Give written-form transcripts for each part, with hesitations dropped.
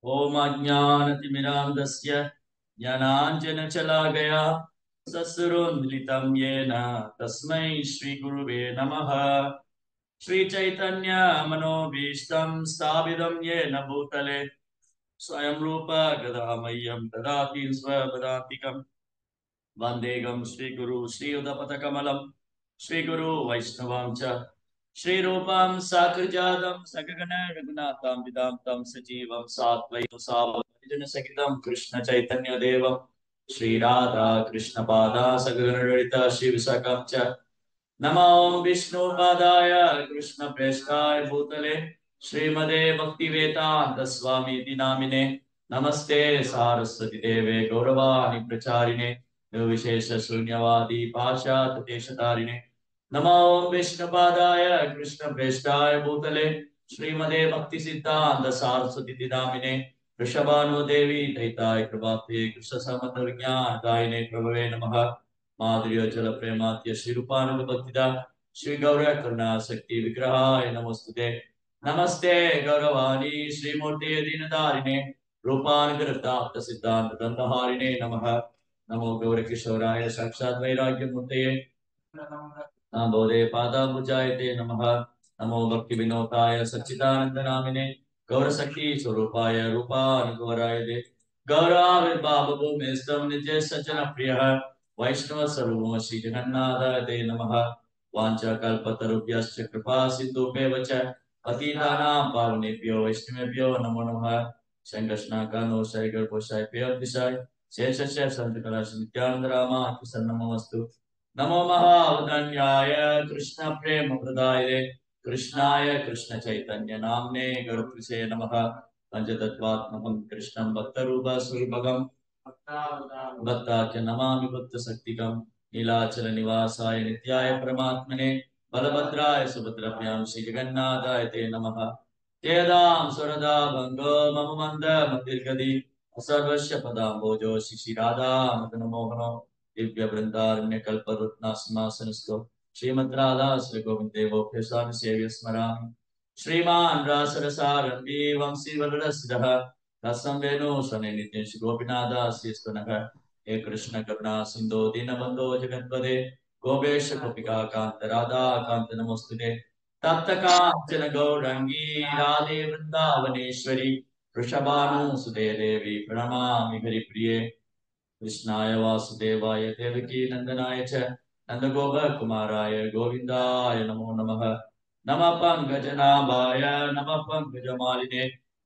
ओम अज्ञानतिमिरान्धस्य ज्ञानाञ्जनशलाकया सस्सुरोन्मिलितं येन तस्मै श्रीगुरुवे नमः। श्रीचैतन्यमनोभीष्टं स्थापितं येन भूतले स्वयं रूप गदामह्यं ददाति स्वपदान्तिकम्। वन्देहं श्रीगुरु श्रीयुतपथकमलं श्रीगुरु वैष्णवां च श्रीरूपां साग्रजातं सगगण रघुनाथां विदां तं सजीवं सात्वैतं सावधूतजनसहितं कृष्ण चैतन्य देवं श्रीराधा कृष्ण पादा सगगण ललिता श्रीविशाखां च नमो विष्णुपादाय कृष्ण प्रेष्ठाय भूतले श्रीमदे भक्तिवेदांत स्वामी नामिने नमस्ते सारस्वती देवे गौरवाणी प्रचारिणे निर्विशेष शून्यवादी पाश्चात्य देशतारिणे नमो विष्णुपादाय कृष्ण प्रेष्ठाय भूतले श्रीमदे भक्ति सिद्धांत सारस्वती नामिने वृषभानुदेवी दैताय कृपाप्ते कृष्ण समत विज्ञान दायिने प्रभवे नमः। माधुर्य जल प्रेमात्य श्री रूपानुग भक्तिदा श्री गौर करुणा शक्ति विग्रहाय नमोस्तुते। नमस्ते गौरवाणी श्रीमूर्ते दीनदारिणे रूपानुगताप्त सिद्धांत दंतहारिणे नमः। नमो गौर किशोराय साक्षात् वैराग्य मूर्तये नमोदे पादाम्बुजायते नमः। नमो भक्ति विनोदाय सच्चिदानंद नामिने गौर शक्ति स्वरूपाय रूपानुगौराय दे गौराविर्भाव भूमिस्तम नित्य सज्जन प्रियः वैष्णव सर्वो श्री जगन्नाथाय ते नमः। वाञ्छा कल्पतरुभ्यश्च कृपा सिन्धुभ्येव च पतितानां पावनेभ्यो वैष्णवेभ्यो नमो नमः। शङ्कर्ष्णाकानो शैगर्भोषाय दिशाय शेषस्य सन्तकलाश नित्यानन्दरामा कृष्णनमोऽस्तु। नमो महावदन्याय कृष्ण प्रेम प्रदाय कृष्णाय कृष्ण चैतन्य नाम्ने गरुत्विषे नमः। पंचतत्वात्मकं कृष्णं भक्तरूप स्वरूपकं भक्ताख्य नमामि भक्तशक्तिकं नीलाचल निवासाय नित्याय परमात्मने बलभद्राय सुभद्राभ्यां श्री जगन्नाथाय ते नमः। तेदां सुरदा भंगो मम मंद मतिर्गति सर्वस्य पदाम्भोजो श्री राधा मदन मोहनो दिव्य वृंदारण्य कल्परत्नासमासनस्थो श्रीमद् राधा श्री गोविंद देवोभ्य स्वामी सेव्य स्मरामि। श्रीमान् रासरसारम्भी वंशी वरदस्यः रसं वेणु शनै नित्यं श्री गोपीनाथास्यस्तनः। हे कृष्ण करुणा सिन्धो दीनबन्धो जगत्पदे गोपेश गोपिका कान्त राधा कान्त नमोस्तुते। तप्त काञ्चन गौरंगी राधे वृंदावनेश्वरी वृषभानुसुते देवी प्रणमामि हरिप्रिये। कृष्णाय वासुदेवाय देवकी नंदनाय च नंदगोपकुमाराय गोविन्दाय नमो नमः। नमः पंकजनाभाय नमः पंकजमालिने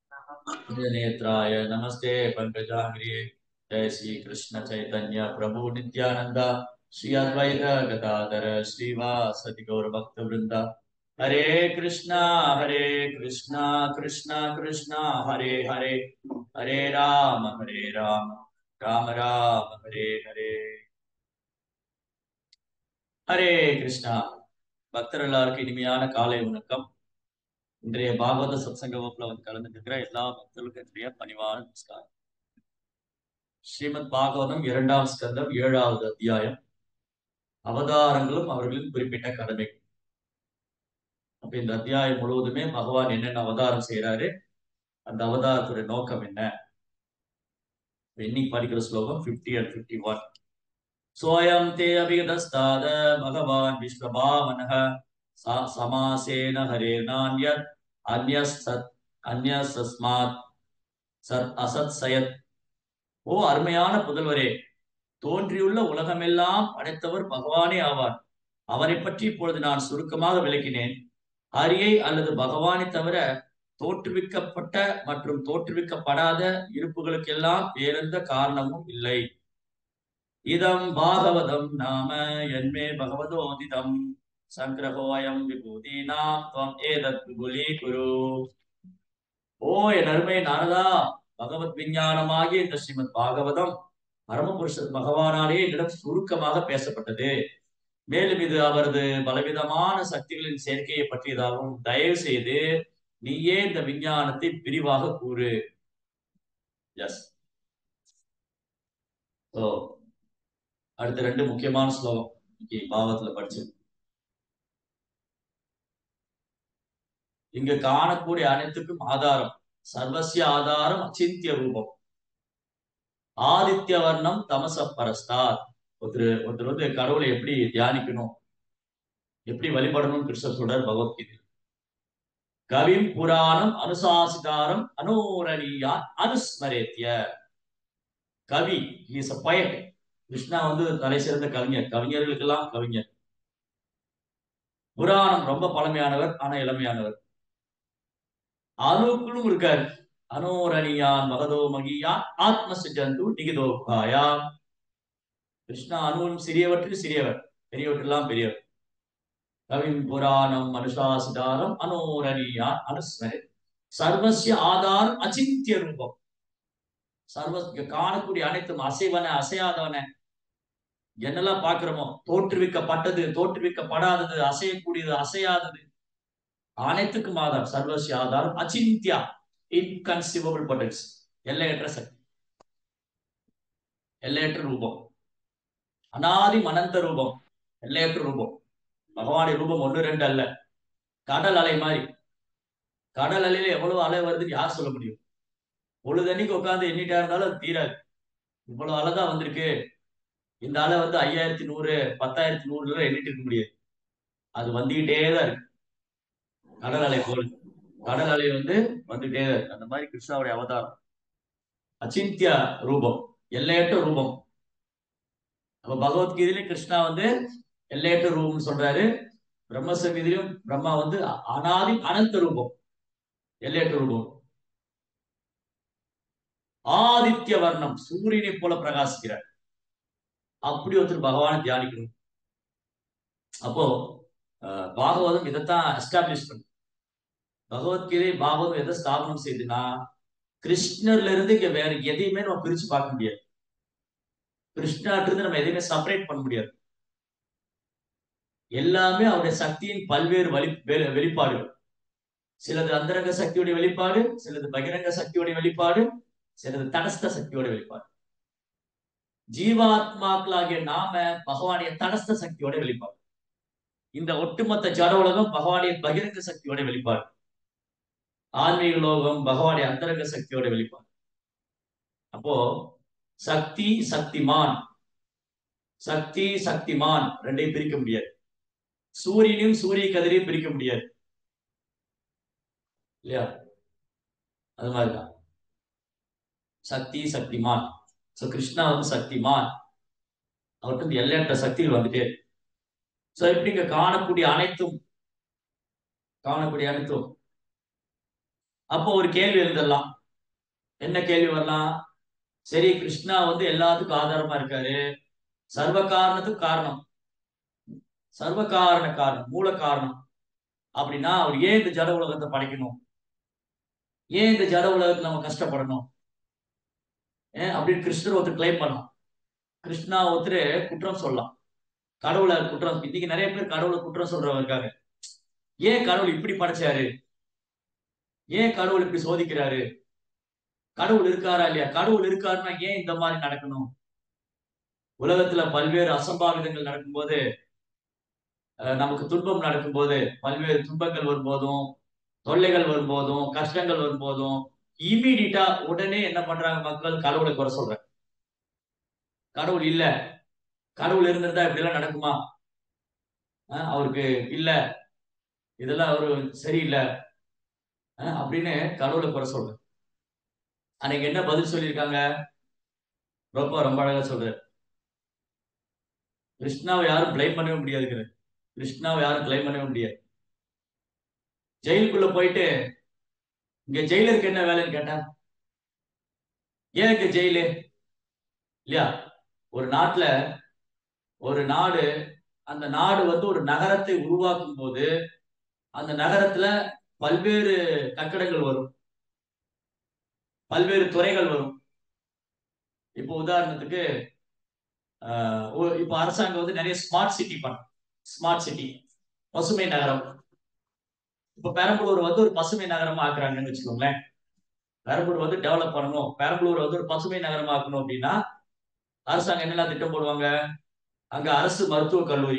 नेत्राय नमस्ते पंकजांग्रिये। जय श्री कृष्ण चैतन्य प्रभु नित्यानंद श्री अद्वैत गदाधर श्रीवासदि गौर भक्त वृंदा। हरे कृष्णा कृष्णा कृष्णा हरे हरे हरे राम राम राम हरे हरे। ஹரே கிருஷ்ணா. பக்தர் எல்லாருக்கும் இனிமையான காலை வணக்கம். இன்றைய பாகவத சத்சங்க வகுப்புல வந்து கலந்துட்டு இருக்கிற எல்லா பக்தர்களுக்கும் என்னுடைய பணிவான நமஸ்காரம். ஸ்ரீமத் பாகவதம் 2ஆம் ஸ்கந்தம் 7வது அத்தியாயம் அவதாரங்களும் அவர்களின் குறிப்பிட்ட கடமைகள். அப்ப இந்த அத்தியாயம் முழுவதுமே பகவான் என்னென்ன அவதாரம் செய்யறாரு, அந்த அவதாரத்துடைய நோக்கம் என்ன, இன்னைக்கு படிக்கிற ஸ்லோகம் 50 and 51. சோயம் தே அபிகதஸ்தாத பகவான் விஸ்வபாவனஹ சமாசேன ஹரேர்நான்யத் அந்யஸ்தத் அந்யஸ்மாத் சத் அசத் சயத். ஓ அருமையான புதல்வரே, தோன்றியுள்ள உலகமெல்லாம் படைத்தவர் பகவானே ஆவார். அவரை பற்றி இப்பொழுது நான் சுருக்கமாக விளக்கினேன். ஹரியை அல்லது பகவானை தவிர தோற்றுவிக்கப்பட்ட மற்றும் தோற்றுவிக்கப்படாத இருப்புகளுக்கெல்லாம் வேறெந்த காரணமும் இல்லை. இதம் பாகவதம் நாம என்மே பகவதோதிதம் சங்கிரகோயம் விபூதினாம் துவம் ஏதத் விபுலீ குரு. ஓ என் அருமை நாரதா, பகவத் விஞ்ஞானமாகிய இந்த ஸ்ரீமத் பாகவதம் பரமபுருஷர் பகவானாலே என்னிடம் சுருக்கமாக பேசப்பட்டது. மேலும் இது அவரது பலவிதமான சக்திகளின் சேர்க்கையை பற்றியதாகவும், தயவு செய்து நீயே இந்த விஞ்ஞானத்தை விரிவாக கூறு. எஸ். அடுத்த 2 முக்கியமான ஸ்லோகம் பாவத்துல படிச்சு இங்க காணக்கூடிய அனைத்துக்கும் ஆதாரம் சர்வசிய ஆதாரம் அச்சிந்திய ரூபம், ஆதித்ய வர்ணம் தமச பரஸ்தாத். ஒருத்தர் வந்து கடவுளை எப்படி தியானிக்கணும், எப்படி வழிபடணும்னு கிருஷ்ணர் சொல்றார் பகவத்கீதை. கவிம் புராணம் அனுசாசிதாரம் அனோரணியா அனுஸ்மரேத்திய. கவி, இஸ் அ poet. கிருஷ்ணா வந்து தலை சிறந்த கவிஞர், கவிஞர்களுக்கெல்லாம் கவிஞர். புராணம் ரொம்ப பழமையானவர், ஆனா இளமையானவர். அணுக்குள்ளும் இருக்காரு. அனோரணியான் மகதோ மகியான் ஆத்ம சுஜந்து நிகிதோபாயா. கிருஷ்ணா அணுவும் சிறியவற்றில் சிறியவர், பெரியவற்றெல்லாம் பெரியவர். கவிம் புராணம் அனுசாசிதாரம் அனோரணியான் அனுஸ்மரே. சர்வசிய ஆதாரம் அச்சிந்திய ரூபம். சர்வ காணக்கூடிய அனைத்தும், அசைவன அசையாதவன என்னெல்லாம் பார்க்கிறோமோ, தோற்றுவிக்கப்பட்டது தோற்றுவிக்கப்படாதது, அசையக்கூடியது அசையாதது, அனைத்துக்கும் ஆதாரம். சர்வசிய ஆதாரம் அச்சிந்தியா, இன்கன்சிவபிள் பொட்டன்ஸ், எல்லையற்ற சக்தி, எல்லையற்ற ரூபம், அனாதி அனந்த ரூபம், எல்லையற்ற ரூபம். பகவானுடைய ரூபம் ஒன்று ரெண்டு அல்ல, கடல் அலை மாதிரி. கடல் அலையில எவ்வளவு அலை வருதுன்னு யார் சொல்ல முடியும்? பொழுதன்னைக்கு உட்காந்து எண்ணிட்டா இருந்தாலும் அது தீராது. இவ்வளவு அலை தான் வந்திருக்கு, இந்த அலை வந்து 5100 10100 எண்ணிட்டு இருக்க முடியாது. அது வந்துகிட்டே தான் இருக்கு. கடல் அலை போல கடல் அலை வந்து வந்துட்டே தான் இருக்கு. அந்த மாதிரி கிருஷ்ணாவுடைய அவதாரம் அச்சிந்திய ரூபம், எல்லையற்ற ரூபம். அப்ப பகவத்கீதையிலும் கிருஷ்ணா வந்து எல்லையற்ற ரூபம் சொல்றாரு. பிரம்மசங்கீதையிலும் பிரம்மா வந்து அனாதி அனந்த ரூபம், எல்லையற்ற ரூபம். ஆதித்ய வர்ணம், சூரியனை போல பிரகாசிக்கிறார். அப்படி ஒருத்தர் பகவானை தியானிக்கணும். அப்போ பாகவதம் இதைத்தான் எஸ்டாப்ளிஷ் பண்ணு. பகவத்கீதை பாகவதம் எதை ஸ்தாபனம் செய்துன்னா, கிருஷ்ணர்ல இருந்து இங்க வேற எதையுமே நம்ம பிரிச்சு பார்க்க முடியாது. கிருஷ்ணாட்டு இருந்து நம்ம எதையுமே செப்பரேட் பண்ண முடியாது. எல்லாமே அவருடைய சக்தியின் பல்வேறு வெளிப்பாடுகள். சிலது அந்தரங்க சக்தியுடைய வெளிப்பாடு, சிலது பகிரங்க சக்தியுடைய வெளிப்பாடு, சிலது தடஸ்த சக்தியோட வெளிப்பாடு. ஜீவாத்மாக்களாகிய நாம பகவானுடைய தடஸ்த சக்தியோட வெளிப்பாடு. இந்த ஒட்டுமொத்த ஜட உலகம் பகவானுடைய பகிரங்க சக்தியோட வெளிப்பாடு. ஆன்மீக லோகம் பகவானுடைய அந்தரங்க சக்தியோட வெளிப்பாடு. அப்போ சக்தி சக்திமான், சக்தி சக்திமான் ரெண்டையும் பிரிக்க முடியாது. சூரியனையும் சூரிய கதிரையும் பிரிக்க முடியாது இல்லையா? அது மாதிரிதான் சக்தி சக்திமான். சோ கிருஷ்ணா வந்து சக்திமான், அவருக்கு எல்லையற்ற சக்திகள் வந்துட்டே. சோ இப்படி இங்க காணக்கூடிய அனைத்தும் அப்போ ஒரு கேள்வி எழுதலாம். என்ன கேள்வி வரலாம்? சரி, கிருஷ்ணா வந்து எல்லாத்துக்கும் ஆதாரமா இருக்காரு, சர்வ காரணத்துக்கு காரணம், சர்வ காரணம், மூல காரணம். அப்படின்னா அவர் ஏன் இந்த ஜட உலகத்தை படைக்கணும்? ஏன் இந்த ஜட உலகத்துல நம்ம கஷ்டப்படணும்? அப்படின்னு கிருஷ்ணர் ஒருத்தர் கிளைம் பண்ணலாம். கிருஷ்ணா ஒருத்தர் குற்றம் சொல்லலாம். கடவுளை குற்றம், இன்னைக்கு நிறைய பேர் கடவுளை குற்றம் சொல்றவங்க இருக்காங்க. ஏன் கடவுள் இப்படி படைச்சாரு? ஏன் கடவுள் இப்படி சோதிக்கிறாரு? கடவுள் இருக்காரா இல்லையா? கடவுள் இருக்காருன்னா ஏன் இந்த மாதிரி நடக்கணும்? உலகத்துல பல்வேறு அசம்பாவிதங்கள் நடக்கும்போது, நமக்கு துன்பம் நடக்கும்போது, பல்வேறு துன்பங்கள் வரும்போதும், தொல்லைகள் வரும்போதும், கஷ்டங்கள் வரும்போதும், இமீடியட்டா உடனே என்ன பண்றாங்க மக்கள்? கடவுளை குறை சொல்றாங்க. கடவுள் இல்ல, கடவுள் இருந்திருந்தா இப்படி எல்லாம் நடக்குமா? அவருக்கு இல்ல, இதெல்லாம் அவரு சரியில்லை அப்படின்னு கடவுளை குறை சொல்றாங்க. அன்னைக்கு என்ன பதில் சொல்லியிருக்காங்க? ரொம்ப அழகா சொல்றாரு. கிருஷ்ணாவை யாரும் பிளைம் பண்ணவே முடியாது. கிருஷ்ணாவை யாரும் கிளைம் பண்ணவே முடியாது. ஜெயிலுக்குள்ள போயிட்டு இங்க ஜெயிலருக்கு என்ன வேலைன்னு கேட்டா, ஏன் இங்க ஜெயிலு இல்லையா? ஒரு நாட்டுல ஒரு நாடு, அந்த நாடு வந்து ஒரு நகரத்தை உருவாக்கும் போது அந்த நகரத்துல பல்வேறு கட்டடங்கள் வரும், பல்வேறு துறைகள் வரும். இப்போ உதாரணத்துக்கு இப்போ அரசாங்கம் வந்து நிறைய ஸ்மார்ட் சிட்டி பண்ணும். ஸ்மார்ட் சிட்டி, பசுமை நகரம். இப்ப பெரம்பலூர் வந்து ஒரு பசுமை நகரமா ஆக்குறாங்கன்னு வச்சுக்கோங்களேன். பெரம்பலூர் வந்து டெவலப் பண்ணணும், பெரம்பலூர் வந்து ஒரு பசுமை நகரமா ஆக்கணும் அப்படின்னா அரசாங்கம் என்னெல்லாம் திட்டம் போடுவாங்க? அங்க அரசு மருத்துவக் கல்லூரி,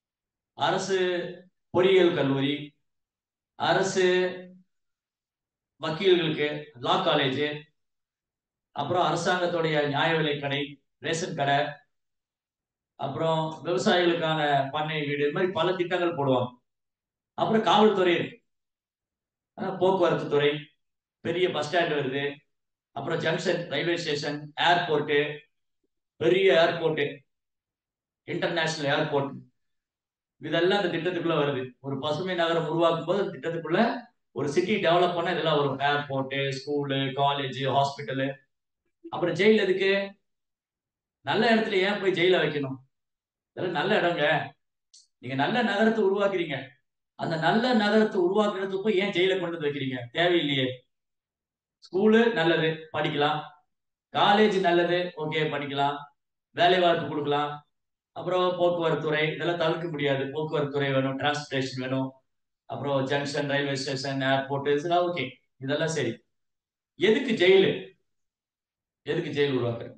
அரசு பொறியியல் கல்லூரி, அரசு வக்கீல்களுக்கு லா காலேஜ், அப்புறம் அரசாங்கத்துடைய நியாய விலை கடை, ரேஷன் கடை, அப்புறம் விவசாயிகளுக்கான பண்ணை வீடு, இது மாதிரி பல திட்டங்கள் போடுவாங்க. அப்புறம் காவல்துறை இருக்கு, போக்குவரத்து துறை, பெரிய பஸ் ஸ்டாண்ட் வருது, அப்புறம் ஜங்ஷன், ரயில்வே ஸ்டேஷன், ஏர்போர்ட், பெரிய ஏர்போர்ட், இன்டர்நேஷனல் ஏர்போர்ட், இதெல்லாம் இந்த திட்டத்துக்குள்ள வருது. ஒரு பசுமை நகரம் உருவாக்கும் போது இந்த திட்டத்துக்குள்ள ஒரு சிட்டி டெவலப் பண்ண இதெல்லாம் வரும். Airport, school, college, hospital. அப்புறம் ஜெயில் எதுக்கு? நல்ல இடத்துல ஏன் போய் ஜெயில வைக்கணும்? இதெல்லாம் நல்ல இடங்க. நீங்க நல்ல நகரத்தை உருவாக்குறீங்க, அந்த நல்ல நகரத்தை உருவாக்குறதுக்கு போய் ஏன் ஜெயில கொண்டு வந்து வைக்கிறீங்க? தேவையில்லையே. ஸ்கூலு நல்லது, படிக்கலாம். காலேஜ் நல்லது, ஓகே, படிக்கலாம். வேலை வாய்ப்பு கொடுக்கலாம். அப்புறம் போக்குவரத்து துறை, இதெல்லாம் தவிர்க்க முடியாது. போக்குவரத்து துறை வேணும், டிரான்ஸ்போர்டேஷன் வேணும். அப்புறம் ஜங்ஷன், ரயில்வே ஸ்டேஷன், ஏர்போர்ட், இதெல்லாம் ஓகே, இதெல்லாம் சரி. எதுக்கு ஜெயிலு? எதுக்கு ஜெயில் உருவாக்குறது?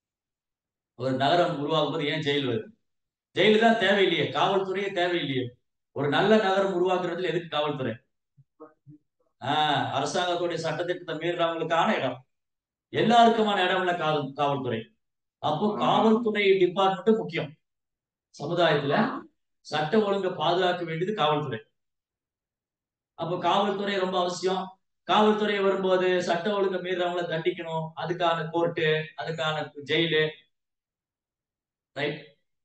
ஒரு நகரம் உருவாகும் போது ஏன் ஜெயில் வருது? ஜெயிலு தான் தேவையில்லையே, காவல்துறையே தேவையில்லையே. ஒரு நல்ல நகரம் உருவாக்குறதுல எதுக்கு காவல்துறை? அரசாங்கத்துடைய சட்டத்திட்டத்தை மீறுறவங்களுக்கான இடம், எல்லாருக்குமான இடம் இல்ல காவல்துறை. அப்போ காவல்துறை டிபார்ட்மெண்ட் முக்கியம். சமுதாயத்துல சட்ட ஒழுங்கை பாதுகாக்க வேண்டியது காவல்துறை. அப்போ காவல்துறை ரொம்ப அவசியம். காவல்துறை வரும்போது சட்ட ஒழுங்கை மீறவங்களை தண்டிக்கணும், அதுக்கான கோர்ட்டு, அதுக்கான ஜெயிலு, ரைட்.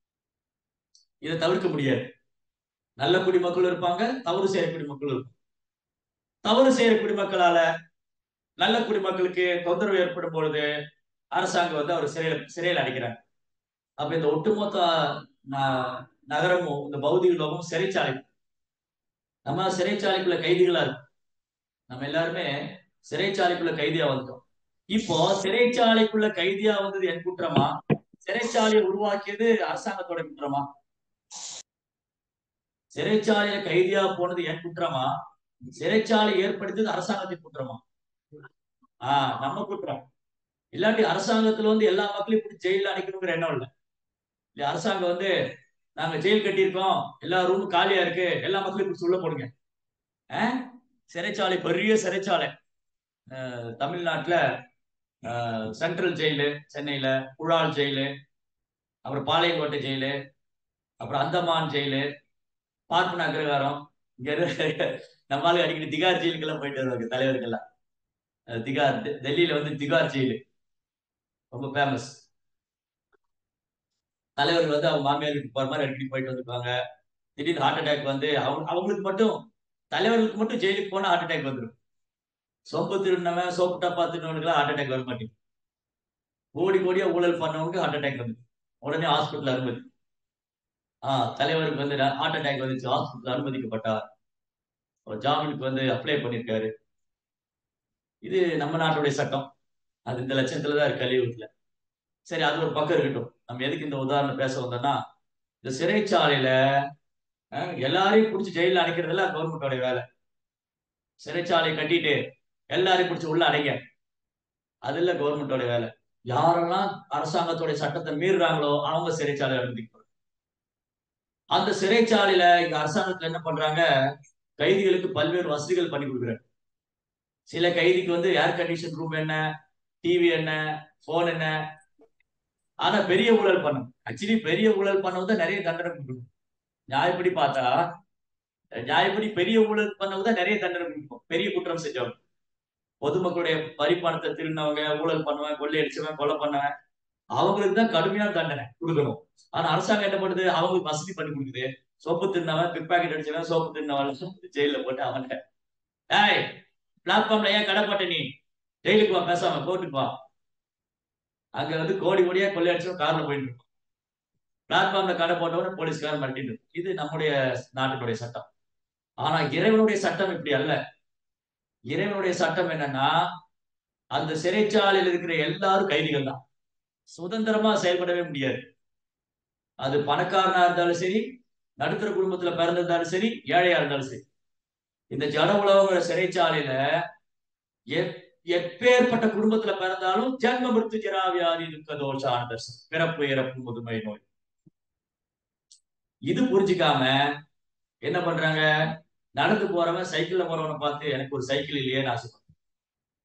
இதை தவிர்க்க முடியாது. நல்ல குடிமக்கள் இருப்பாங்க, தவறு செய்யற குடிமக்கள் இருப்பாங்க. தவறு செய்யற குடிமக்களால நல்ல குடிமக்களுக்கு தொந்தரவு ஏற்படும் பொழுது அரசாங்கம் வந்து அவர் சிறையில் அடைக்கிறாங்க. அப்ப இந்த ஒட்டுமொத்த நகரமும், இந்த பௌதிக லோகமும் சிறைச்சாலை. நம்ம சிறைச்சாலைக்குள்ள கைதிகளா இருக்கும். நம்ம எல்லாருமே சிறைச்சாலைக்குள்ள கைதியா வந்துட்டோம். இப்போ சிறைச்சாலைக்குள்ள கைதியா வந்தது என் குற்றமா? சிறைச்சாலையை உருவாக்கியது அரசாங்கத்தோட குற்றமா? சிறைச்சாலையில கைதியா போனது என் குற்றமா? சிறைச்சாலை ஏற்படுத்தியது அரசாங்கத்தின் குற்றமா? நம்ம குற்றம். இல்லாட்டி அரசாங்கத்துல வந்து எல்லா மக்களையும் இப்படி ஜெயில அடைக்கணுங்கிற எண்ணம் இல்லை. இல்ல, அரசாங்கம் வந்து நாங்க ஜெயில் கட்டியிருக்கோம், எல்லா ரூமும் காலியா இருக்கு, எல்லா மக்களையும் பிடிச்சி உள்ள போடுங்க. சிறைச்சாலை, பெரிய சிறைச்சாலை தமிழ்நாட்டுல, சென்ட்ரல் ஜெயிலு சென்னையில, புழால் ஜெயிலு, அப்புறம் பாளையங்கோட்டை ஜெயிலு, அப்புறம் அந்தமான் ஜெயிலு, பார்ப்பன அக்ரகாரம். இங்க நம்மளால அடிக்கடி திகார் ஜெயிலுக்கு எல்லாம் போயிட்டு வருவாங்க தலைவர்கள்லாம். திகார், டெல்லியில வந்து திகார் ஜெயிலு ரொம்ப ஃபேமஸ். தலைவர்கள் வந்து அவங்க மாமியார் வீட்டுக்கு போற மாதிரி அடிக்கடி போயிட்டு வந்துருப்பாங்க. திடீர்னு ஹார்ட் அட்டாக் வந்து அவங்களுக்கு மட்டும், தலைவர்களுக்கு மட்டும் ஜெயிலுக்கு போனா ஹார்ட் அட்டாக் வந்துடும். சோப்பு திருடினவன், சோப்பு டப்பா திருடினவனுக்குலாம் ஹார்ட் அட்டாக் வர மாட்டேங்குது. கோடி கோடியா ஊழல் பண்ணவனுக்கு ஹார்ட் அட்டாக் வந்து உடனே ஹாஸ்பிட்டல் அனுமதி. தலைவருக்கு வந்து ஹார்ட் அட்டாக் வந்துச்சு, ஹாஸ்பிட்டல் அனுமதிக்கப்பட்டார், ஜாமீனுக்கு வந்து அப்ளை பண்ணிருக்காரு. இது நம்ம நாட்டுடைய சட்டம். அது இந்த லட்சத்துலதான் இருக்கு கலியுகத்துல. சரி, அது ஒரு பக்கம் இருக்கட்டும். நம்ம எதுக்கு இந்த உதாரணம் பேச வந்தோம்னா, இந்த சிறைச்சாலையில எல்லாரையும் பிடிச்சி ஜெயில அடைக்கிறதுல கவர்மெண்டோட வேலை. சிறைச்சாலை கட்டிட்டு எல்லாரையும் பிடிச்சி உள்ள அடைங்க, அது இல்ல கவர்மெண்டோட வேலை. யாரெல்லாம் அரசாங்கத்தோட சட்டத்தை மீறுறாங்களோ அவங்க சிறைச்சாலை அனுமதிக்கணும். அந்த சிறைச்சாலையில இங்க அரசாங்கத்துல என்ன பண்றாங்க? கைதிகளுக்கு பல்வேறு வசதிகள் பண்ணி கொடுக்குறாங்க. சில கைதிக்கு வந்து ஏர் கண்டிஷன் ரூம் என்ன, டிவி என்ன, போன் என்ன. ஆனா பெரிய ஊழல் பண்ணும், ஆக்சுவலி பெரிய ஊழல் பண்ணவங்க நிறைய தண்டனை கொடுக்கணும். நியாயப்படி பார்த்தா, நியாயப்படி பெரிய ஊழல் பண்ணவங்க நிறைய தண்டனை கொடுக்கும். பெரிய குற்றம் செஞ்சவங்க, பொதுமக்களுடைய வரி பணத்தை திருடினவங்க, ஊழல் பண்ணுவன், கொள்ளையடிச்சவன், கொலை பண்ணவன், அவங்களுக்கு தான் கடுமையான தண்டனை கொடுக்கணும். ஆனா அரசாங்கம் என்ன பண்ணுது? அவங்களுக்கு வசதி பண்ணி கொடுக்குது. சோப்பு திருநவன், பிக் பாக்கெட் அடிச்சவன், சோப்பு திருநவன் ஜெயில போட்டு அவன், ஏய் பிளாட்ஃபார்ம்ல ஏன் கடை போட்ட நீ? ஜெயிலுக்கு வா, பேசாம கோர்ட்டுக்கு வா. அங்க வந்து கோடி கோடியா கொள்ளையடிச்சவன் கார்ல போயிட்டு இருக்கும். பிளாட்ஃபார்ம்ல கடை போட்டவன போலீஸ்காரன் மிரட்டிட்டு. இது நம்முடைய நாட்டினுடைய சட்டம். ஆனா இறைவனுடைய சட்டம் இப்படி அல்ல. இறைவனுடைய சட்டம் என்னன்னா, அந்த சிறைச்சாலையில் இருக்கிற எல்லாரும் கைதிகள் தான், சுதந்திரமா செயல்படவே முடியாது. அது பணக்காரனா இருந்தாலும் சரி, நடுத்தர குடும்பத்துல பிறந்திருந்தாலும் சரி, ஏழையா இருந்தாலும் சரி. இந்த ஜட உலக சிறைச்சாலையில எப்பேற்பட்ட குடும்பத்துல பிறந்தாலும் ஜென்ம மிருத்து ஜராவியாதி துக்க தோஷான தர்சனம், பிறப்பு இறப்பு முதுமை நோய். இது புரிஞ்சுக்காம என்ன பண்றாங்க? நடந்து போறவன், சைக்கிள்ல போறவனை பார்த்து எனக்கு ஒரு சைக்கிள் இல்லையேன்னு ஆசைப்படுறான்.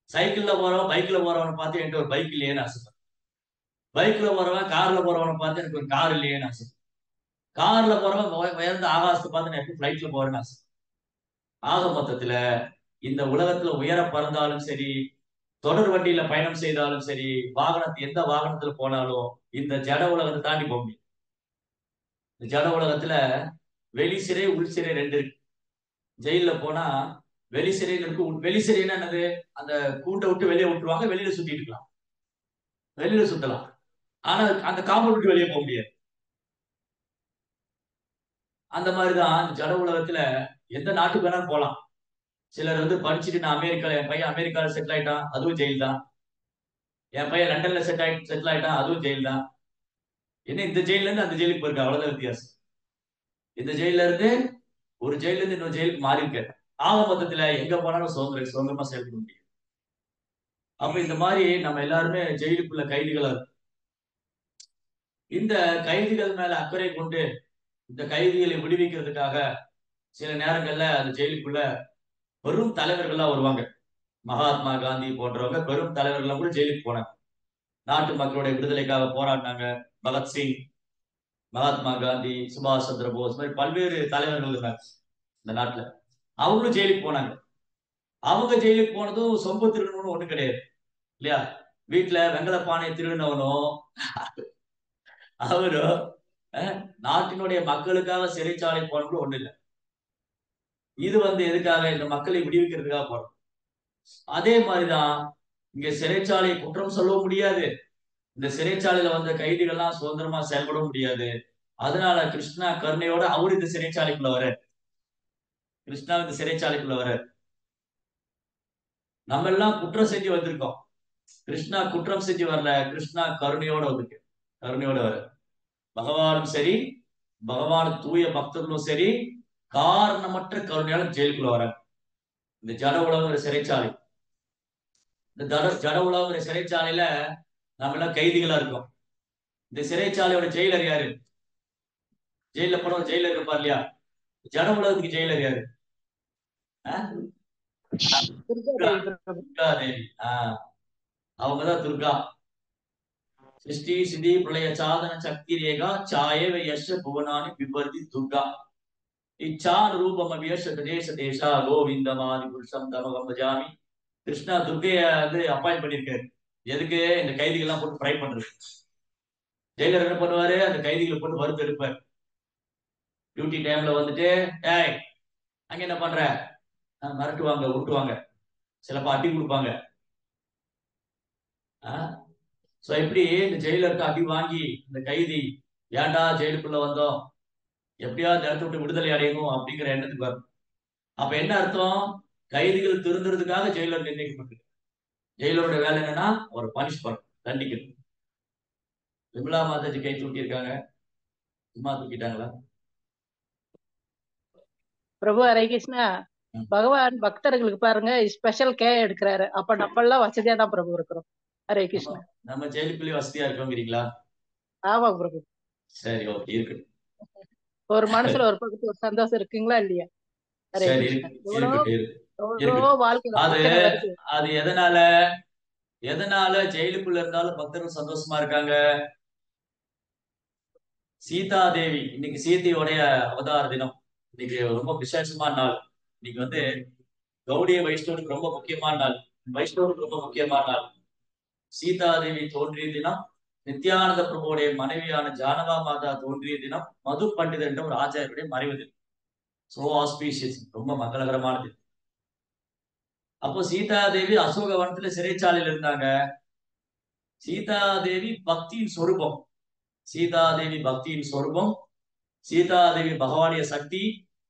சைக்கிள்ல போறவன் பைக்ல போறவனை பார்த்து என்கிட்ட ஒரு பைக் இல்லையேன்னு ஆசைப்படுறேன். பைக்ல போறவன் கார்ல போறவனை பார்த்து எனக்கு ஒரு கார் இல்லையேன்னு ஆசை. கார்ல போறவன் உயர்ந்த ஆகாசத்தை பார்த்து நான் எப்படி ஃபிளைட்ல போறேன்னு ஆசை. ஆக மொத்தத்துல இந்த உலகத்துல உயர பறந்தாலும் சரி, தொடர் வண்டியில பயணம் செய்தாலும் சரி, எந்த வாகனத்துல போனாலும் இந்த ஜட உலகத்தை தாண்டி போக முடியும். இந்த ஜட உலகத்துல வெளி சிறை உள் சிறை ரெண்டு இருக்கு. ஜெயில போனா வெளி சிறைன்னு இருக்கு. வெளி சிறைன்னா என்னது? அந்த கூண்டை விட்டு வெளியே விட்டுருவாங்க, வெளியில சுத்திட்டு இருக்கலாம், வெளியில சுத்தலாம். ஆனா அந்த காம்பவுண்ட் விட்டு வெளியே போக முடியாது. அந்த மாதிரிதான் ஜட உலகத்துல எந்த நாட்டுக்கு வேணாலும் போலாம். சிலர் படிச்சுட்டு நான் என் பையன் அமெரிக்கால செட்டில் ஆயிட்டான், அதுவும் ஜெயில் தான். என் பையன் லண்டன்ல செட்டில் ஆயிட்டான், அதுவும் ஜெயில் தான். என்ன இந்த ஜெயில இருந்து அந்த ஜெயிலுக்கு போயிருக்க, அவ்வளவுதான் வித்தியாசம். இந்த ஜெயில இருந்து ஒரு ஜெயில இருந்து இன்னொரு ஜெயிலுக்கு மாறி இருக்க. ஆக மொத்தத்துல எங்க போனாலும் சுதந்திரமா செயல்பட முடியும். அப்ப இந்த மாதிரி நம்ம எல்லாருமே ஜெயிலுக்குள்ள கைதிகளா இருக்கும். இந்த கைதிகள் மேல அக்கறை கொண்டு இந்த கைதிகளை விடுவிக்கிறதுக்காக சில நேரங்கள்ல அந்த ஜெயிலுக்குள்ள பெரும் தலைவர்கள்லாம் வருவாங்க. மகாத்மா காந்தி போன்றவங்க பெரும் தலைவர்கள் கூட ஜெயிலுக்கு போனாங்க. நாட்டு மக்களுடைய விடுதலைக்காக போராடினாங்க. பகத்சிங், மகாத்மா காந்தி, சுபாஷ் சந்திர போஸ் மாதிரி பல்வேறு தலைவர்கள் இருந்தாங்க இந்த நாட்டுல. அவங்களும் ஜெயிலுக்கு போனாங்க. அவங்க ஜெயிலுக்கு போனதும் சொம்பு திருடணும்னு ஒண்ணு கிடையாது இல்லையா? வீட்டுல வெங்கல பானை திருடினவனும் அவரும் நாட்டினுடைய மக்களுக்காக சிறைச்சாலை போனது ஒண்ணு இல்லை. இது எதுக்காக? இந்த மக்களை விடுவிக்கிறதுக்காக போறோம். அதே மாதிரிதான் இங்க சிறைச்சாலை குற்றம் சொல்ல முடியாது. இந்த சிறைச்சாலையில வந்த கைதிகள்லாம் சுதந்திரமா செயல்பட முடியாது. அதனால கிருஷ்ணா கருணையோட அவரு இந்த சிறைச்சாலைக்குள்ள வர கிருஷ்ணா இந்த சிறைச்சாலைக்குள்ள வர நம்ம எல்லாம் குற்றம் செஞ்சு வந்திருக்கோம். கிருஷ்ணா குற்றம் செஞ்சு வரல, கிருஷ்ணா கருணையோட வந்திருக்கு. கருணையோட வர பகவானும் சரி, பகவான் தூய பக்தர்களும் சரி, காரணமற்ற கருணையாலும் ஜெயிலுக்குள்ள வர. இந்த ஜட உலகம் சிறைச்சாலை. இந்த ஜட உலகம் சிறைச்சாலையில நம்ம எல்லாம் கைதிகளா இருக்கோம். இந்த சிறைச்சாலையோட ஜெயிலர் யாரு? ஜெயில போன ஜெயிலர் இருப்பார் இல்லையா? ஜட உலகத்துக்கு ஜெயிலர் யாரு? துர்கா தேவி. அவங்கதான் துர்கா. சிருஷ்டி சிதி பிரளய சாதன சக்தி ரேகா சாயவ யஷ புவனானி விபர்தி துர்கா. இச்சான் ரூபம் அபியஷ தேச தேசா கோவிந்தமாதி புருஷம் தமகம் பஜாமி. கிருஷ்ணா துர்கைய அப்பாயிண்ட் பண்ணிருக்காரு. எதுக்கு? இந்த கைதிகள் எல்லாம் போட்டு ஃப்ரை பண்றது. ஜெயிலர் என்ன பண்ணுவாரு? அந்த கைதிகளை போட்டு வறுத்து எடுப்பார். டியூட்டி டைம்ல ஏய் அங்க என்ன பண்ற? மிரட்டுவாங்க, விட்டுவாங்க, சிலப்பா அடி கொடுப்பாங்க. இப்படி இந்த ஜெயிலருக்கு அடி வாங்கி இந்த கைதி ஏன்டா ஜெயிலுக்குள்ள வந்தோம், எப்படியாவது இடத்த விட்டு விடுதலை அடையணும் அப்படிங்கிற எண்ணத்துக்கு வரும். அப்ப என்ன அர்த்தம்? கைதிகள் திருந்துறதுக்காக ஜெயிலர் நிர்ணயிக்கப்பட்டிருக்கு. ஜெயிலரோட வேலை என்னன்னா ஒரு பனிஷ் பண்ண, தண்டிக்கணும். விமலா மாதாஜி கை தூக்கி இருக்காங்க, சும்மா தூக்கிட்டாங்களா? பிரபு ஹரே கிருஷ்ணா. பகவான் பக்தர்களுக்கு பாருங்க ஸ்பெஷல் கேர் எடுக்கிறாரு. அப்ப நம்ம எல்லாம் வசதியா தான் பிரபு இருக்கிறோம். ஹரே கிருஷ்ணா. நம்ம ஜெயிலுக்குள்ளே வசதியா இருக்கோங்கிறீங்களா? ஆமா பிரபு. சரி, ஓகே, இருக்கு. ஒரு மனசுல ஒரு பக்கத்து ஒரு சந்தோஷம் இருக்குங்களா இல்லையா? ஹரே கிருஷ்ணா. வாழ்க்கை அது எதனால ஜெயிலுக்குள்ள இருந்தாலும் பக்தர்கள் சந்தோஷமா இருக்காங்க? சீதா தேவி, இன்னைக்கு சீதையோடைய அவதார தினம். இன்னைக்கு ரொம்ப விசேஷமான நாள். இன்னைக்கு கௌடிய வைஷ்ணவனுக்கு ரொம்ப முக்கியமான நாள். வைஷ்ணவனுக்கு ரொம்ப முக்கியமான நாள். சீதா தேவி தோன்றிய தினம், நித்யானந்த பிரபுடைய மனைவியான ஜானவா மாதா தோன்றிய தினம், மது பண்டிதர் என்ற ஒரு ஆச்சாரியருடைய மறைவு தினம். சோ ஆஸ்பீஷியஸ், ரொம்ப மங்களகரமானது. அப்போ சீதா தேவி அசோகவனத்துல சிறைச்சாலையில் இருந்தாங்க. சீதா தேவி பக்தியின் சொரூபம். சீதா தேவி பக்தியின் சொரூபம். சீதா தேவி பகவானிய சக்தி.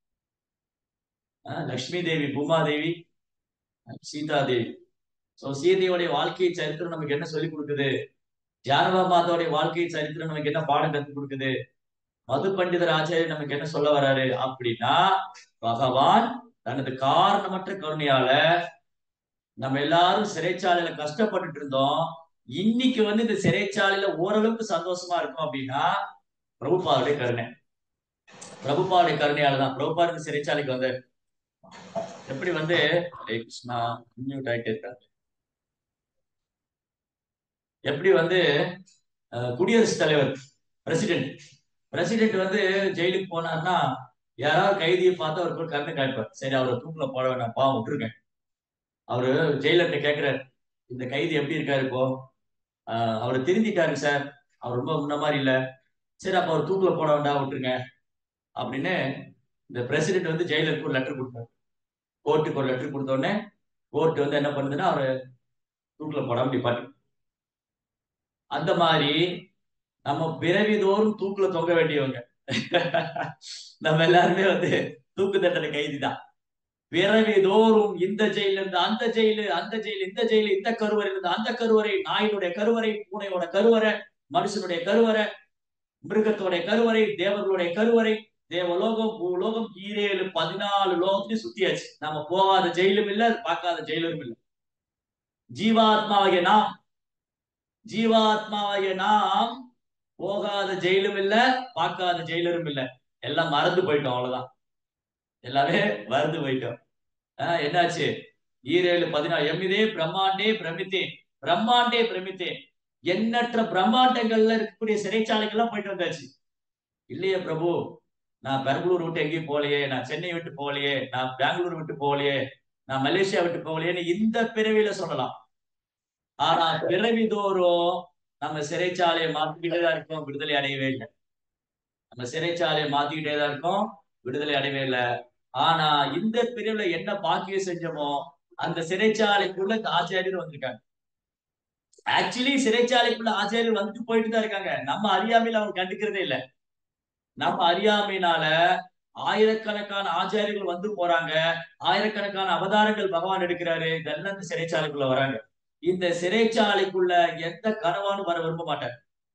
லக்ஷ்மி தேவி பூமாதேவி, சீதா தேவி. சீதையோடைய வாழ்க்கை சரித்திரம் நமக்கு என்ன சொல்லி கொடுக்குது? ஜானவா மாதாவுடைய வாழ்க்கை சரித்திரம் நமக்கு என்ன பாடம் கற்றுக் கொடுக்குது? மது பண்டிதர் ஆச்சாரியர் நமக்கு என்ன சொல்ல வர்றாரு அப்படின்னா, பகவான் தனது காரணமற்ற கருணையால நம்ம எல்லாரும் சிறைச்சாலையில கஷ்டப்பட்டுட்டு இருந்தோம். இன்னைக்கு இந்த சிறைச்சாலையில ஓரளவுக்கு சந்தோஷமா இருக்கும் அப்படின்னா பிரபுபாவுடைய கருணை. பிரபுபாவுடைய கருணையாலதான் பிரபுபாவுக்கு சிறைச்சாலைக்கு எப்படி ஹரே கிருஷ்ணா மியூட் ஆயிட்டே இருக்காங்க. எப்படி வந்து குடியரசுத் தலைவர் பிரசிடென்ட் வந்து ஜெயிலுக்கு போனார்னா யாராவது கைதியை பார்த்து அவருக்கு ஒரு கருணை காய்ப்பார். சரி, அவரை தூக்குல போட வேண்டாம், பாவம் விட்டுருங்க. அவரு ஜெயிலர்கிட்ட கேட்கிறாரு, இந்த கைதி எப்படி இருக்காரு இப்போ? அவர் திருந்திட்டாரு சார், அவர் ரொம்ப முன்ன மாதிரி இல்ல. சரி, அப்ப அவர் தூக்குல போட வேண்டாம், விட்டுருங்க அப்படின்னு இந்த பிரசிடென்ட் வந்து ஜெயிலருக்கு ஒரு லெட்டர் கொடுத்தாரு. கோர்ட்டுக்கு ஒரு லெட்டர் கொடுத்த உடனே கோர்ட் வந்து என்ன பண்ணுதுன்னா அவரை தூக்குல போடாம நிப்பாட்டி. அந்த மாதிரி நம்ம பிறவிதோறும் தூக்குல தொங்க வேண்டியவங்க. நம்ம எல்லாருமே வந்து தூக்கு தண்டனை கைதி தான். பிறவிதோறும் இந்த ஜெயில இருந்து அந்த ஜெயிலு, அந்த ஜெயிலு இந்த ஜெயிலு, இந்த கருவறையில இருந்து அந்த கருவறை, நாயினுடைய கருவறை, பூனையோட கருவறை, மனுஷனுடைய கருவறை, மிருகத்தோடைய கருவறை, தேவர்களுடைய கருவறை, தேவலோகம், பூலோகம், 7 14 லோகத்தையும் சுத்தியாச்சு. நம்ம போகாத ஜெயிலும் இல்ல, பார்க்காத ஜெயிலும் இல்ல. ஜீவாத்மாவாகிய நாம் ஜீவாத்மாவாகிய நாம் போகாத ஜெயிலும் இல்ல, பார்க்காத ஜெயிலரும் இல்ல. எல்லாம் மறந்து போயிட்டோம், அவ்வளவுதான். எல்லாமே மறந்து போயிட்டோம். என்னாச்சு? 7 14 எம்மிதே பிரம்மாண்டே பிரமித்தேன், பிரம்மாண்டே பிரமித்தேன். எண்ணற்ற பிரம்மாண்டங்கள்ல இருக்கக்கூடிய சிறைச்சாலைகள்லாம் போயிட்டு வந்தாச்சு. இல்லையே பிரபு, நான் பெரம்பலூர் விட்டு எங்கேயும் போகலையே, நான் சென்னை விட்டு போகலையே, நான் பெங்களூர் விட்டு போகலையே, நான் மலேசியா விட்டு போகலையேன்னு இந்த பிறவியில சொல்லலாம். ஆனா பிறவி தோறும் நம்ம சிறைச்சாலையை மாத்திக்கிட்டே தான் இருக்கோம், விடுதலை அடையவே இல்லை. நம்ம சிறைச்சாலையை மாத்திக்கிட்டே தான் இருக்கோம், விடுதலை அடையவே இல்லை. ஆனா இந்த பிரிவுல என்ன பாக்கியம் செஞ்சோமோ அந்த சிறைச்சாலைக்குள்ள இந்த ஆச்சாரியர் வந்திருக்காங்க. ஆக்சுவலி சிறைச்சாலைக்குள்ள ஆச்சாரியர் வந்து போயிட்டு தான் இருக்காங்க. நம்ம அறியாமையில அவங்க கண்டுக்கிறதே இல்லை. நம்ம அறியாமையினால ஆயிரக்கணக்கான ஆச்சாரியர்கள் வந்து போறாங்க, ஆயிரக்கணக்கான அவதாரங்கள் பகவான் எடுக்கிறாரு, இதெல்லாம் இந்த சிறைச்சாலைக்குள்ள வராங்க. இந்த சிறைச்சாலைக்குள்ள எந்த கனவானும் வர விரும்ப மாட்டார்.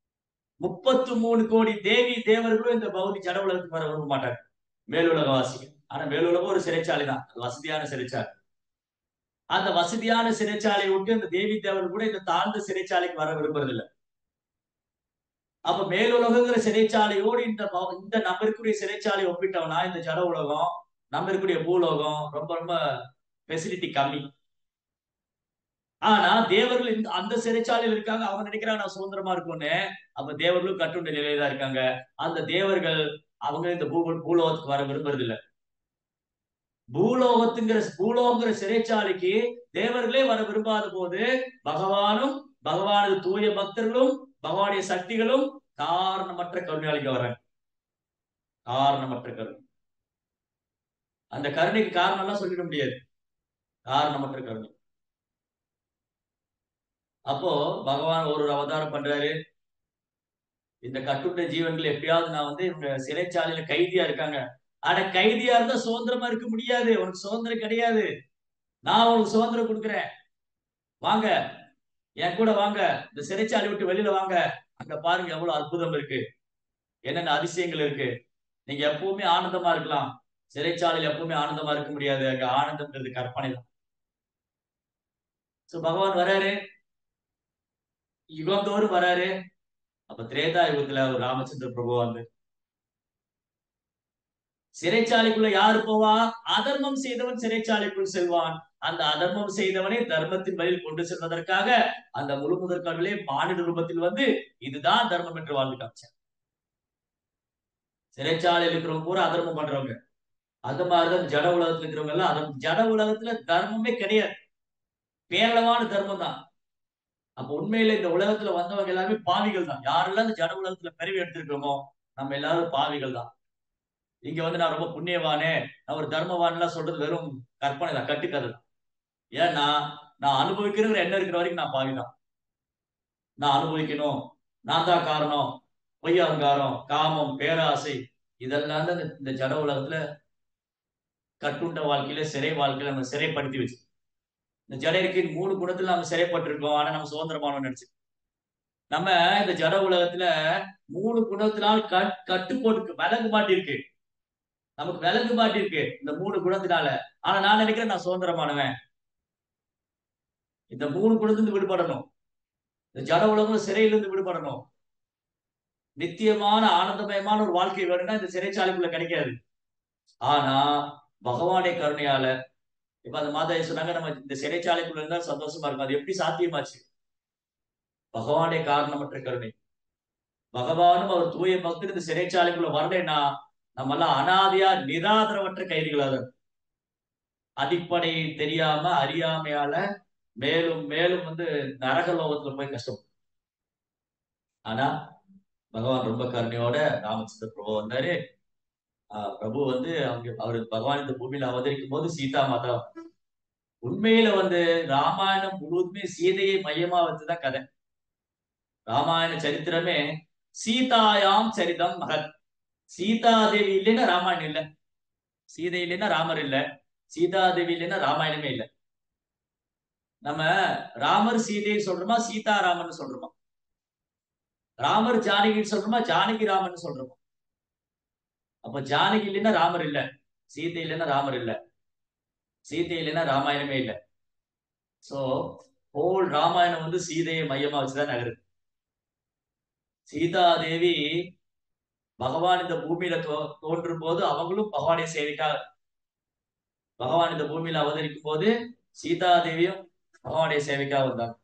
33 கோடி தேவி தேவர்களும் இந்த பௌதி ஜட உலகத்துக்கு வர விரும்ப மாட்டாங்க, மேலுலக வாசிகள். ஆனா மேலுலகம் ஒரு சிறைச்சாலை தான், அது வசதியான சிறைச்சாலை. அந்த வசதியான சிறைச்சாலையை விட்டு இந்த தேவி தேவர்கள் கூட இந்த தாழ்ந்த சிறைச்சாலைக்கு வர விரும்புறது இல்லை. அப்ப மேலுலகங்கிற சிறைச்சாலையோடு இந்த நம்ம இருக்கக்கூடிய சிறைச்சாலை ஒப்பிட்டோம்னா இந்த ஜட உலகம், நம்ம இருக்கக்கூடிய பூலோகம் ரொம்ப ரொம்ப ஃபெசிலிட்டி கம்மி. ஆனா தேவர்கள் அந்த சிறைச்சாலையில் இருக்காங்க, அவங்க நினைக்கிறாங்க நான் சுதந்திரமா இருக்கும்னு. அப்ப தேவர்களும் கட்டுண்ட நிலையில தான் இருக்காங்க. அந்த தேவர்கள் அவங்க இந்த பூலோகத்துக்கு வர விரும்புறது இல்ல. பூலோகங்கிற சிறைச்சாலைக்கு தேவர்களே வர விரும்பாத போது பகவானும் பகவானது தூய பக்தர்களும் பகவானுடைய சக்திகளும் காரணமற்ற கருணையாளிக்க வர்றாங்க. காரணமற்ற கருணை. அந்த கருணைக்கு காரணம் எல்லாம் சொல்லிட முடியாது, காரணமற்ற கருணை. அப்போ பகவான் ஒரு அவதாரம் பண்றாரு. இந்த கட்டுண்ட ஜீவன்கள் எப்படியாவது நான் வந்து இவங்க சிறைச்சாலையில கைதியா இருக்காங்க. ஆனா கைதியா இருந்தா சுதந்திரமா இருக்க முடியாது, உனக்கு சுதந்திரம் கிடையாது. நான் உனக்கு சுதந்திரம் கொடுக்குறேன், வாங்க என் கூட வாங்க, இந்த சிறைச்சாலை விட்டு வெளியில வாங்க. அங்க பாருங்க எவ்வளவு அற்புதம் இருக்கு, என்னென்ன அதிசயங்கள் இருக்கு. நீங்க எப்பவுமே ஆனந்தமா இருக்கலாம், சிறைச்சாலையில் எப்பவுமே ஆனந்தமா இருக்க முடியாது, அங்க ஆனந்தம்ன்றது கற்பனை தான். சோ பகவான் வராரு, யுகந்தோறும் வராரு. அப்ப திரேதா யுகத்துல ஒரு ராமச்சந்திர பிரபு வந்து சிறைச்சாலைக்குள்ள யாரு போவா? அதர்மம் செய்தவன் சிறைச்சாலைக்குள் செல்வான். அந்த அதர்மம் செய்தவனை தர்மத்தின் வழியில் கொண்டு செல்வதற்காக அந்த முழு முதற் கடவுளே மானிட ரூபத்தில் வந்து இதுதான் தர்மம் என்று வாழ்ந்து காமிச்சார். சிறைச்சாலையில் இருக்கிறவங்க பூரா அதர்மம் பண்றவங்க. அந்த மாதிரிதான் ஜட உலகத்துல இருக்கிறவங்க எல்லாம் அதர்மம். ஜட உலகத்துல தர்மமே கிடையாது, பேரளவான தர்மம் தான். அப்ப உண்மையில இந்த உலகத்துல வந்தவங்க எல்லாமே பாவிகள் தான். யாரெல்லாம் இந்த ஜட உலகத்துல பிறவி எடுத்திருக்கோமோ நம்ம எல்லாரும் பாவிகள் தான். இங்க வந்து நான் ரொம்ப புண்ணியவானே, நான் ஒரு தர்மவான் எல்லாம் சொல்றது வெறும் கற்பனை தான், கட்டுக்கதை தான். ஏன்னா நான் அனுபவிக்கிற எண்ணம் இருக்கிற வரைக்கும் நான் பாவிதான். நான் அனுபவிக்கணும், நான் தான் காரணம், பொய் அகங்காரம், காமம், பேராசை, இதெல்லாம் தான் இந்த ஜட உலகத்துல கட்டுண்ட வாழ்க்கையில சிறை வாழ்க்கையில நம்ம சிறைப்படுத்தி வச்சு இந்த ஜடைக்கு 3 குணத்துல நம்ம சிறைப்பட்டிருக்கோம். ஆனா நம்ம சுதந்திரமானோம்னு நினைச்சு நம்ம இந்த ஜட உலகத்துல 3 குணத்தினால் கட்டுப்போட்டு விலங்கு மாட்டிருக்கு, நமக்கு விலங்கு மாட்டிருக்கு இந்த 3 குணத்தினால. ஆனா நான் நினைக்கிறேன் நான் சுதந்திரமானவன். இந்த 3 குணத்திலிருந்து விடுபடணும், இந்த ஜட உலகம் சிறையிலிருந்து விடுபடணும். நித்தியமான ஆனந்தமயமான ஒரு வாழ்க்கை வேணும்னா இந்த சிறைச்சாலைக்குள்ள கிடைக்காது. ஆனா பகவானுடைய கருணையால இப்ப அந்த மாதா சொன்னாங்க நம்ம இந்த சிறைச்சாலைக்குள்ள இருந்தா சந்தோஷமா இருக்கும். அது எப்படி சாத்தியமாச்சு? பகவானே காரணமற்ற கருணை. பகவானும் அவர் தூய பக்தர் இந்த சிறைச்சாலைக்குள்ள வரலைன்னா நம்ம எல்லாம் அனாதையா நிராதரவற்ற கைதிகளா தான். அடிப்படை தெரியாம அறியாமையால மேலும் மேலும் நரக லோகத்துல போய் கஷ்டம். ஆனா பகவான் ரொம்ப கருணையோட ராமச்சந்திர பிரபு வந்தாரு. பிரபு அவரு பகவான் இந்த பூமியில அவதரிக்கும் போது சீதா மாதா உண்மையில ராமாயணம் முழுவதுமே சீதையை மையமா வச்சுதான் கதை. ராமாயண சரித்திரமே சீதாயாம் சரிதம் மகத். சீதா தேவி இல்லைன்னா ராமாயணம் இல்ல, சீதை இல்லைன்னா ராமர் இல்ல, சீதா தேவி இல்லைன்னா ராமாயணமே இல்ல. நம்ம ராமர் சீதையை சொல்றோமா, சீதா ராமன் சொல்றோமா? ராமர் ஜானகின்னு சொல்றோமா, ஜானகி ராமன் சொல்றோமா? அப்ப ஜானகி இல்லைன்னா ராமர் இல்ல, சீதை இல்லைன்னா ராமர் இல்ல, சீதை இல்லைன்னா ராமாயணமே இல்ல. சோ ஹோல் ராமாயணம் சீதையை மையமா வச்சுதான் நகருது. சீதா தேவி பகவான் இந்த பூமியில தோன்றும் போது அவங்களும் பகவானை சேவிக்காக, பகவான் இந்த பூமியில அவதரிக்கும் போது சீதா தேவியும் பகவானுடைய சேவைக்காக வந்தாங்க.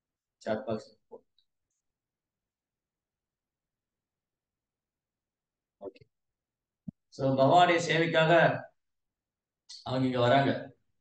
ஓகே, சோ பகவானுடைய சேவைக்காக அவங்க இங்க வராங்க.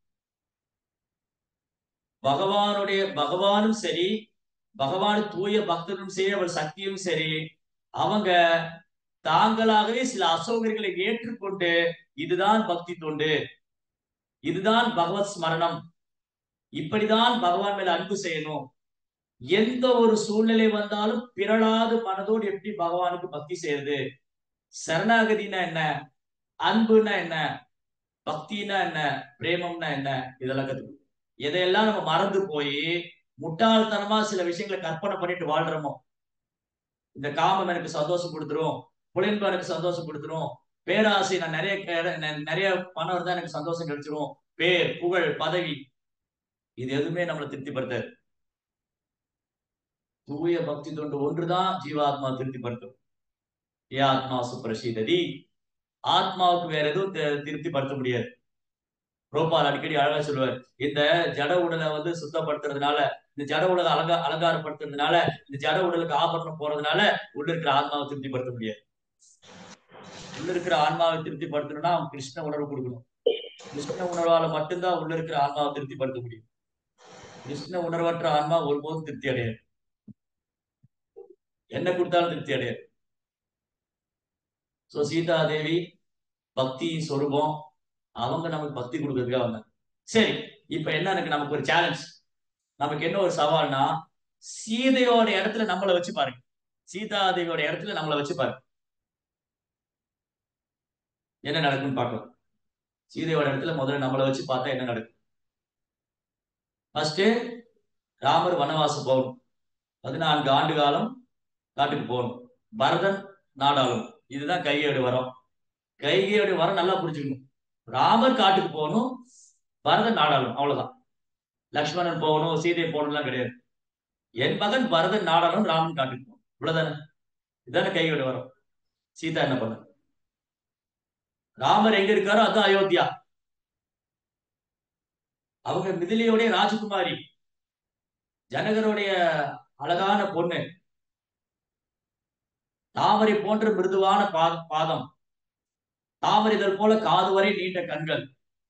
பகவானும் சரி, பகவான் தூய பக்தரும் சரி, அவர் சக்தியும் சரி, அவங்க தாங்களாகவே சில அசௌகரியங்களை ஏற்றுக்கொண்டு இதுதான் பக்தி தொண்டு, இதுதான் பகவத் ஸ்மரணம், இப்படிதான் பகவான் மேல அன்பு செய்யணும், எந்த ஒரு சூழ்நிலை வந்தாலும் பிறளாது மனதோடு எப்படி பகவானுக்கு பக்தி செய்யறது, சரணாகதினா என்ன, அன்புனா என்ன, பக்தினா என்ன, பிரேமம்னா என்ன, இதெல்லாம் கத்துக்கணும். எதையெல்லாம் நம்ம மறந்து போய் முட்டாள்தனமா சில விஷயங்களை கற்பனை பண்ணிட்டு வாழ்றோமோ, இந்த காமம் எனக்கு சந்தோஷம் கொடுத்துரும், புலன்பு எனக்கு சந்தோஷம் கொடுத்துரும், பேராசை நான் நிறைய பணம் இருந்தா எனக்கு சந்தோஷம் கிடைச்சிரும், பேர் புகழ் பதவி, இது எதுவுமே நம்மளை திருப்திப்படுத்தாது. தூய பக்தி தொண்டு ஒன்றுதான் ஜீவாத்மா திருப்திப்படுத்தும். ஏ ஆத்மா சுப்ரசீததி, ஆத்மாவுக்கு வேற எதுவும் திருப்திப்படுத்த முடியாது. ரோபால் அடிக்கடி அழகா சொல்லுவார், இந்த ஜட உடலை சுத்தப்படுத்துறதுனால, இந்த ஜட உலக அலங்காரப்படுத்துறதுனால, இந்த ஜட உடலுக்கு ஆபரணம் போறதுனால உள்ள இருக்கிற ஆத்மாவை திருப்திப்படுத்த முடியாது. உள்ள இருக்கிற ஆன்மாவை திருப்திப்படுத்தணும்னா அவன் கிருஷ்ண உணர்வு கொடுக்கணும். கிருஷ்ண உணர்வால மட்டும்தான் உள்ள இருக்கிற ஆன்மாவை திருப்திப்படுத்த முடியும். கிருஷ்ண உணர்வற்ற ஆன்மா ஒருபோதும் திருப்தி அடையாது, என்ன கொடுத்தாலும் திருப்தி அடையாது. சோ சீதா தேவி பக்தி சொரூபம், அவங்க நமக்கு பக்தி கொடுக்கறதுக்காக வந்தாங்க. சரி, இப்ப என்ன நமக்கு ஒரு சேலஞ்ச், நமக்கு என்ன ஒரு சவால்னா, சீதையோட இடத்துல நம்மளை வச்சு பாருங்க, சீதா தேவியோட இடத்துல நம்மளை வச்சு பாருங்க, என்ன நடக்கும்னு பார்க்கலாம். சீதையோட இடத்துல முதல்ல நம்மளை வச்சு பார்த்தா என்ன நடக்கும்? ஃபர்ஸ்ட் ராமர் வனவாசம் போகணும், 14 ஆண்டு காலம் காட்டுக்கு போகணும், பரதன் நாடாளும், இதுதான் கைகையோட வரம். கைகையோட வரம் நல்லா புரிஞ்சுக்கணும். ராமர் காட்டுக்கு போகணும், பரதன் நாடாளும், அவ்வளவுதான். லக்ஷ்மணன் போகணும், சீதை போகணும்லாம் கிடையாது. என் மகன் பரதன் நாடாளும், ராமன் காட்டுக்கு போகணும், இவ்வளவுதானே. இதுதானே கைகையோட வரம். சீதா என்ன பண்ண? ராமர் எங்க இருக்காரோ அதுதான் அயோத்தியா. அவங்க மிதிலையோடைய ராஜகுமாரி, ஜனகருடைய அழகான பொண்ணு, தாமரை போன்ற மிருதுவான பாதம், தாமரைதல் போல காது வரை நீண்ட கண்கள்,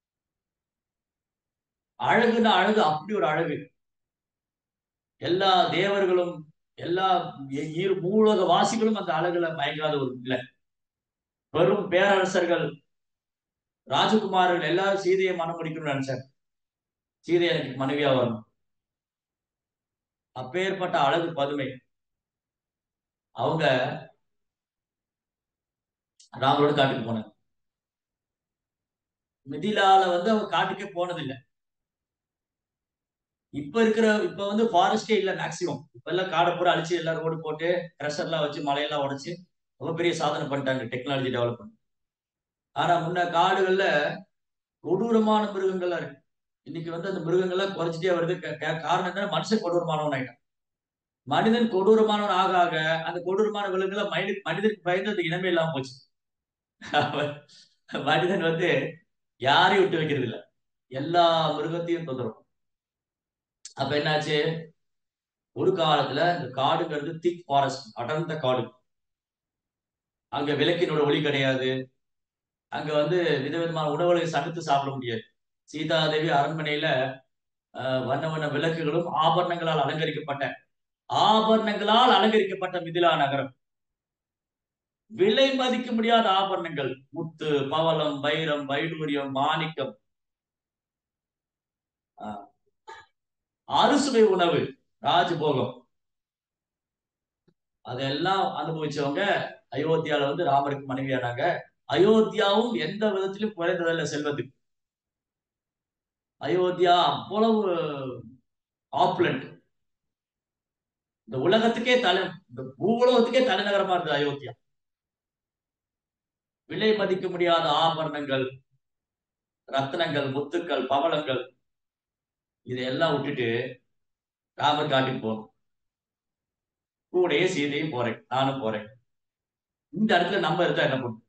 அழகுன்னா அழகு, அப்படி ஒரு அழகு. எல்லா தேவர்களும் எல்லா மூலக வாசிகளும் அந்த அழகுல மயங்காத ஒரு இல்லை. பெரும் பேரரசர்கள் ராஜகுமாரர்கள் எல்லாரும் சீதையை மனம் முடிக்கணும்னு நினைச்சாங்க, சீதை எனக்கு மனைவியா வரணும். அப்பேற்பட்ட அழகு பதுமை அவங்க ராமரோட காட்டுக்கு போனாங்க. மிதிலால அவங்க காட்டுக்கே போனதில்லை. இப்ப ஃபாரஸ்டே இல்ல மேக்சிமம். இப்ப எல்லாம் காடை பூரா அழிச்சு எல்லாரும் ரோடு போட்டு க்ரஷர்லாம் வச்சு மலையெல்லாம் உடைச்சு ரொம்ப பெரிய சாதனை பண்ணிட்டாங்க, டெக்னாலஜி டெவலப்மெண்ட். ஆனா முன்ன காடுகள்ல கொடூரமான மிருகங்கள்லாம் இருக்கு. இன்னைக்கு அந்த மிருகங்கள்லாம் குறைச்சிட்டே வருது. காரணம் என்ன? மனுஷன் கொடூரமானவன் ஆயிட்டான். மனிதன் கொடூரமானவன் ஆக ஆக அந்த கொடூரமான விலங்குகள் மனிதனுக்கு பயந்து அந்த இனமே இல்லாம போச்சு. மனிதன் யாரையும் விட்டு வைக்கிறது இல்லை, எல்லா மிருகத்தையும் தொந்தரவு. அப்ப என்னாச்சு? ஒரு காலத்துல இந்த காடுங்கிறது திக் ஃபாரஸ்ட், அடர்ந்த காடு. அங்க விளக்கினோட ஒளி கிடையாது. அங்க வந்து விதவிதமான உணவுகளை சமைத்து சாப்பிட முடியாது. சீதாதேவி அரண்மனையில வண்ண வண்ண விளக்குகளும் ஆபரணங்களால் அலங்கரிக்கப்பட்ட மிதிலா நகரம். விலை மதிக்க முடியாத ஆபரணங்கள், முத்து, பவளம், வைரம், வைடூரியம், மாணிக்கம், அறுசுவை உணவு, ராஜபோகம், அதெல்லாம் அனுபவிச்சவங்க அயோத்தியால வந்து ராமருக்கு மனைவியானாங்க. அயோத்தியாவும் எந்த விதத்திலும் குறைந்ததல்ல செல்வத்துக்கு. அயோத்தியா அவ்வளவு ஆப்புலண்ட். இந்த உலகத்துக்கே இந்த பூவுலகத்துக்கே தலைநகரமா இருந்தது அயோத்தியா. விலை மதிக்க முடியாத ஆபரணங்கள், ரத்னங்கள், முத்துக்கள், பவளங்கள், இதையெல்லாம் விட்டுட்டு ராமர் காட்டுக்கு போகணும். கூடயே சீதையும் போறேன், நானும் போறேன். இந்த இடத்துல நம்ம இருந்தா என்ன பண்ணும்?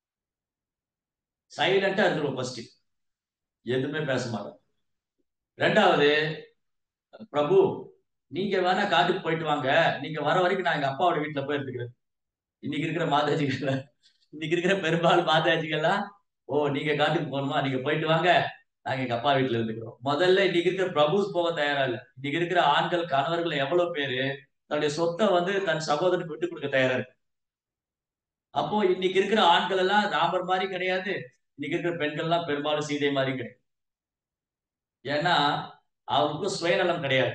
சைலண்டா இருந்துருவோம். ஃபர்ஸ்ட் எதுவுமே பேச மாட்டோம். ரெண்டாவது, பிரபு நீங்க வேணா காட்டுக்கு போயிட்டு வாங்க, நீங்க வர வரைக்கும் நான் எங்க அப்பாவோட வீட்டுல போய் இருந்துக்கிறேன். இன்னைக்கு இருக்கிற மாதாஜிகள், இன்னைக்கு இருக்கிற பெரும்பாலும் மாதாஜிகள்லாம், ஓ நீங்க காட்டுக்கு போகணுமா, நீங்க போயிட்டு வாங்க, நாங்க எங்க அப்பா வீட்டுல இருந்துக்கிறோம். முதல்ல இன்னைக்கு இருக்கிற பிரபுஸ் போக தயாரா இல்ல. இன்னைக்கு இருக்கிற ஆண்கள் கணவர்கள் எவ்வளவு பேரு தன்னுடைய சொத்தை வந்து தன் சகோதரனுக்கு விட்டு கொடுக்க தயாரா இருக்கு. அப்போ இன்னைக்கு இருக்கிற ஆண்கள் எல்லாம் ராமர் மாதிரி கிடையாது. இன்னைக்கு இருக்கிற பெண்கள் எல்லாம் பெரும்பாலும் சீதை மாதிரி கிடையாது. ஏன்னா அவருக்கு சுயநலம் கிடையாது.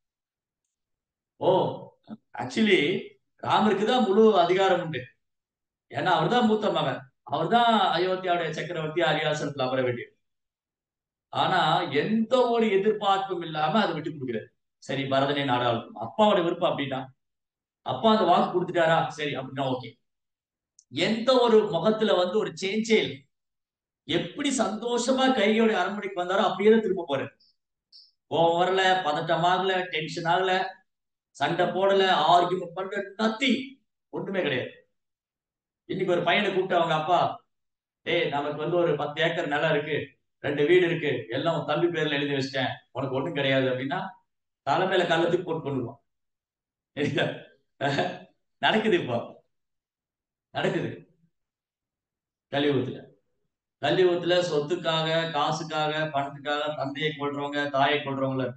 ஓ ஆக்சுவலி ராமருக்கு தான் முழு அதிகாரம் உண்டு. ஏன்னா அவர் தான் மூத்த மகன். அவர் தான் அயோத்தியாவுடைய சக்கரவர்த்தி, அரியாசனத்தில் அமர வேண்டியது. ஆனா எந்த ஒரு எதிர்பார்ப்பும் இல்லாம அதை விட்டு கொடுக்கிறார். சரி பரதனை நாடாளும், அப்பாவோட விருப்பம் அப்படின்னா, அப்பா அந்த வாக்கு கொடுத்துட்டாரா, சரி அப்படின்னா ஓகே. எந்த ஒரு முகத்துல வந்து ஒரு சேஞ்சே இல்லை. எப்படி சந்தோஷமா கையோட அரண்மனைக்கு வந்தாரோ அப்படியே தான் திரும்ப போறாரு. கோவம் வரல, பதட்டம் ஆகல, டென்ஷன் ஆகல, சண்டை போடல, ஆர்கியூமெண்ட் பண்ற நத்தி ஒண்ணுமே கிடையாது. இன்னைக்கு ஒரு பையனை கூப்பிட்டு அவங்க அப்பா, டேய் நமக்கு வந்து ஒரு 10 ஏக்கர் நிலம் இருக்கு, 2 வீடு இருக்கு, எல்லாம் உன் தம்பி பேர்ல எழுதி வச்சிட்டேன், உனக்கு ஒண்ணும் கிடையாது அப்படின்னா தலைமையில கள்ளத்துக்கு போட்டு கொண்டுருவான். நடக்குது இப்போ, நடக்குது கலியுகத்துல. கலியுகத்துல சொத்துக்காக, காசுக்காக, பணத்துக்காக தந்தையை கொள்றவங்க, தாயை கொள்றவங்கள.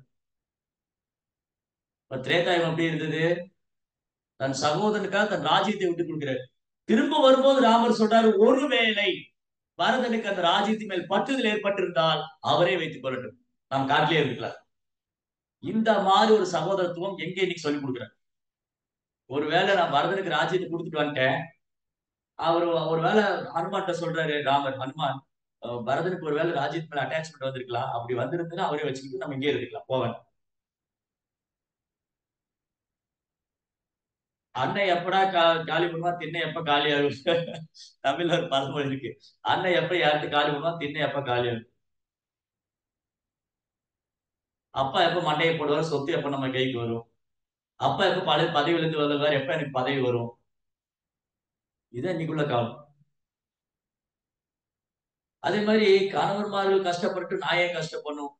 இப்ப திரேதாயுகம் எப்படி இருந்தது? தன் சகோதரனுக்காக தன் ராஜ்யத்தை விட்டு கொடுக்கிறார். திரும்ப வரும்போது ராமர் சொல்றாரு, ஒருவேளை பரதனுக்கு அந்த ராஜ்யத்தின் மேல் பற்றுதல் ஏற்பட்டிருந்தால் அவரே வைத்துக் கொள்ளட்டும், நாம் காட்டிலே இருக்கலாம். இந்த மாதிரி ஒரு சகோதரத்துவம் எங்க இன்னைக்கு சொல்லிக் கொடுக்குறாரு? ஒருவேளை நான் பரதனுக்கு ராஜ்யத்தை கொடுத்துட்டு வந்துட்டேன், அவர் ஒருவேளை ஹனுமான்ட்ட சொல்றாரு ராமர், ஹனுமான் பரதனுக்கு ஒருவேளை ராஜ்யத்து மேல அட்டாச்மெண்ட் வந்திருக்கலாம், அப்படி வந்திருந்தா அவரே வச்சுக்கிட்டு நம்ம இங்கே இருக்கலாம், போவேன். அன்னை எப்படா காலி பண்ணுவா, திண்ணை எப்ப காலியாகும். தமிழ்ல ஒரு பழமொழி இருக்கு, அன்னை எப்ப யாருக்கு காலி பண்ணுவா, திண்ணை எப்ப காலியாகும். அப்பா எப்ப மண்டையை போடுவார், சொத்து எப்ப நம்ம கைக்கு வரும். அப்பா எப்ப பழைய பதவியில இருந்து வருவார், எப்ப எனக்கு பதவி வரும். இதுதான் இன்னைக்குள்ள காலம். அதே மாதிரி கணவன்மார்கள் கஷ்டப்பட்டு நான் ஏன் கஷ்டப்படணும்?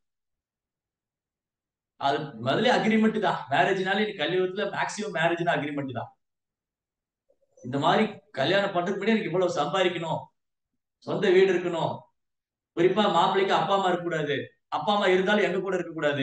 அது முதல்ல அக்ரிமெண்ட் தான். மேரேஜ்னாலே கல்யாணத்துல மேக்சிமம் மேரேஜ்னா அக்ரிமெண்ட் தான். இந்த மாதிரி கல்யாணம் பண்றதுக்கு முன்னாடி எனக்கு இவ்வளவு சம்பாதிக்கணும், சொந்த வீடு இருக்கணும், குறிப்பா மாப்பிள்ளைக்கு அப்பா அம்மா இருக்கக்கூடாது, அப்பா அம்மா இருந்தாலும் எங்க கூட இருக்கக்கூடாது.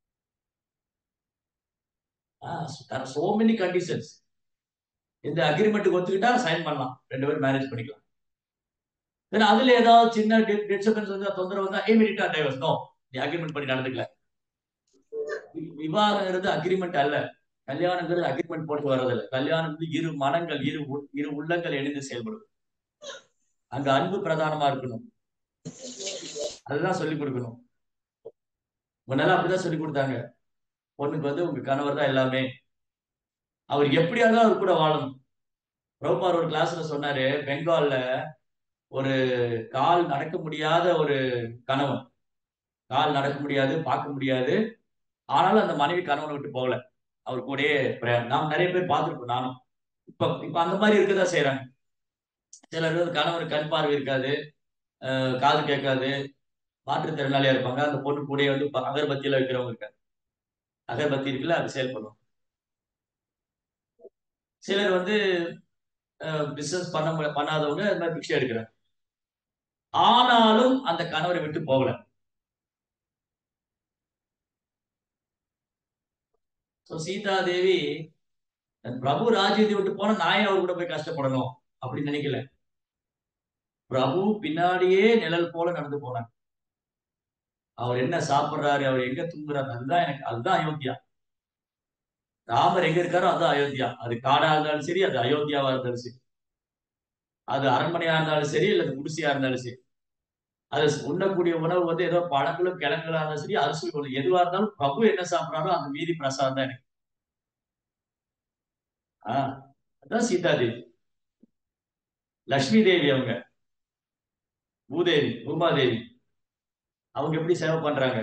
So many conditions. இந்த அக்ரிமெண்ட் ஒத்துக்கிட்டா சைன் பண்ணலாம், 2 பேரும் மேரேஜ் பண்ணிக்கலாம். அதுல ஏதாவது சின்ன டிஸ்டர்பன்ஸ் வந்து தொந்தரவு வந்தா இமிடியேட்டா டைவர்ஸ். நோ, நீ அக்ரிமெண்ட் பண்ணி நடந்துக்கல. விவாகங்கிறது அக்ரிமெண்ட் அல்ல. கல்யாணங்கிறது அக்ரிமெண்ட் போட்டு வர்றதில்ல. கல்யாணம் வந்து இரு மனங்கள், இரு உள்ளங்கள் இணைந்து செயல்படும். அங்க அன்பு பிரதானமா இருக்கணும். அதுதான் சொல்லிக் கொடுக்கணும். முன்னால அப்படிதான் சொல்லி கொடுத்தாங்க. பொண்ணுக்கு வந்து உங்க கணவர் தான் எல்லாமே, அவர் எப்படியாவது அவர் கூட வாழணும். பிரபுபார் ஒரு கிளாஸ்ல சொன்னாரு, பெங்கால்ல ஒரு கால் நடக்க முடியாத ஒரு கணவன், கால் நடக்க முடியாது, பார்க்க முடியாது, ஆனாலும் அந்த மனைவி கணவனை விட்டு போகல, அவர் கூடயே பிரயாணம். நாம் நிறைய பேர் பார்த்துருப்போம், நானும். இப்ப இப்ப அந்த மாதிரி இருக்கதான் செய்யறாங்க. சிலர் கணவர் கண் பார்வை இருக்காது, காது கேட்காது, மாற்றுத்திறனாளியா இருப்பாங்க, அந்த பொண்ணு கூடயே வந்து அகர்பத்தியில வைக்கிறவங்க இருக்காங்க. அகர்பத்தி இருக்குல்ல, அது செயல்படும். சிலர் வந்து பிசினஸ் பண்ணாதவங்க இந்த மாதிரி பிக்ஷை எடுக்கிறாங்க. ஆனாலும் அந்த கணவரை விட்டு போகல. சீதா தேவி பிரபு ராஜ்யத்தை விட்டு போனா நான் ஏன் அவர் கூட போய் கஷ்டப்படணும் அப்படின்னு நினைக்கல. பிரபு பின்னாடியே நிழல் போல நடந்து போனாங்க. அவர் என்ன சாப்பிடுறாரு, அவர் எங்க தூங்குறாரு, அதுதான் அயோத்தியா. ராமர் எங்க இருக்காரோ அதுதான் அயோத்தியா. அது காடா இருந்தாலும் சரி, அது அயோத்தியாவா இருந்தாலும் சரி, அது அரண்மனையா இருந்தாலும் சரி, இல்ல குடிசையா இருந்தாலும் சரி, அது உண்ணக்கூடிய உணவு வந்து ஏதோ பழங்களும் கிழங்குகளா இருந்தாலும் சரி, அரிசி எதுவா இருந்தாலும் பிரபு என்ன சாப்பிடுறாரோ அந்த மீதி பிரசாதம் தான் எனக்கு. அதான் சீதா தேவி. லட்சுமி தேவி அவங்க, பூமாதேவி அவங்க எப்படி சேவை பண்றாங்க.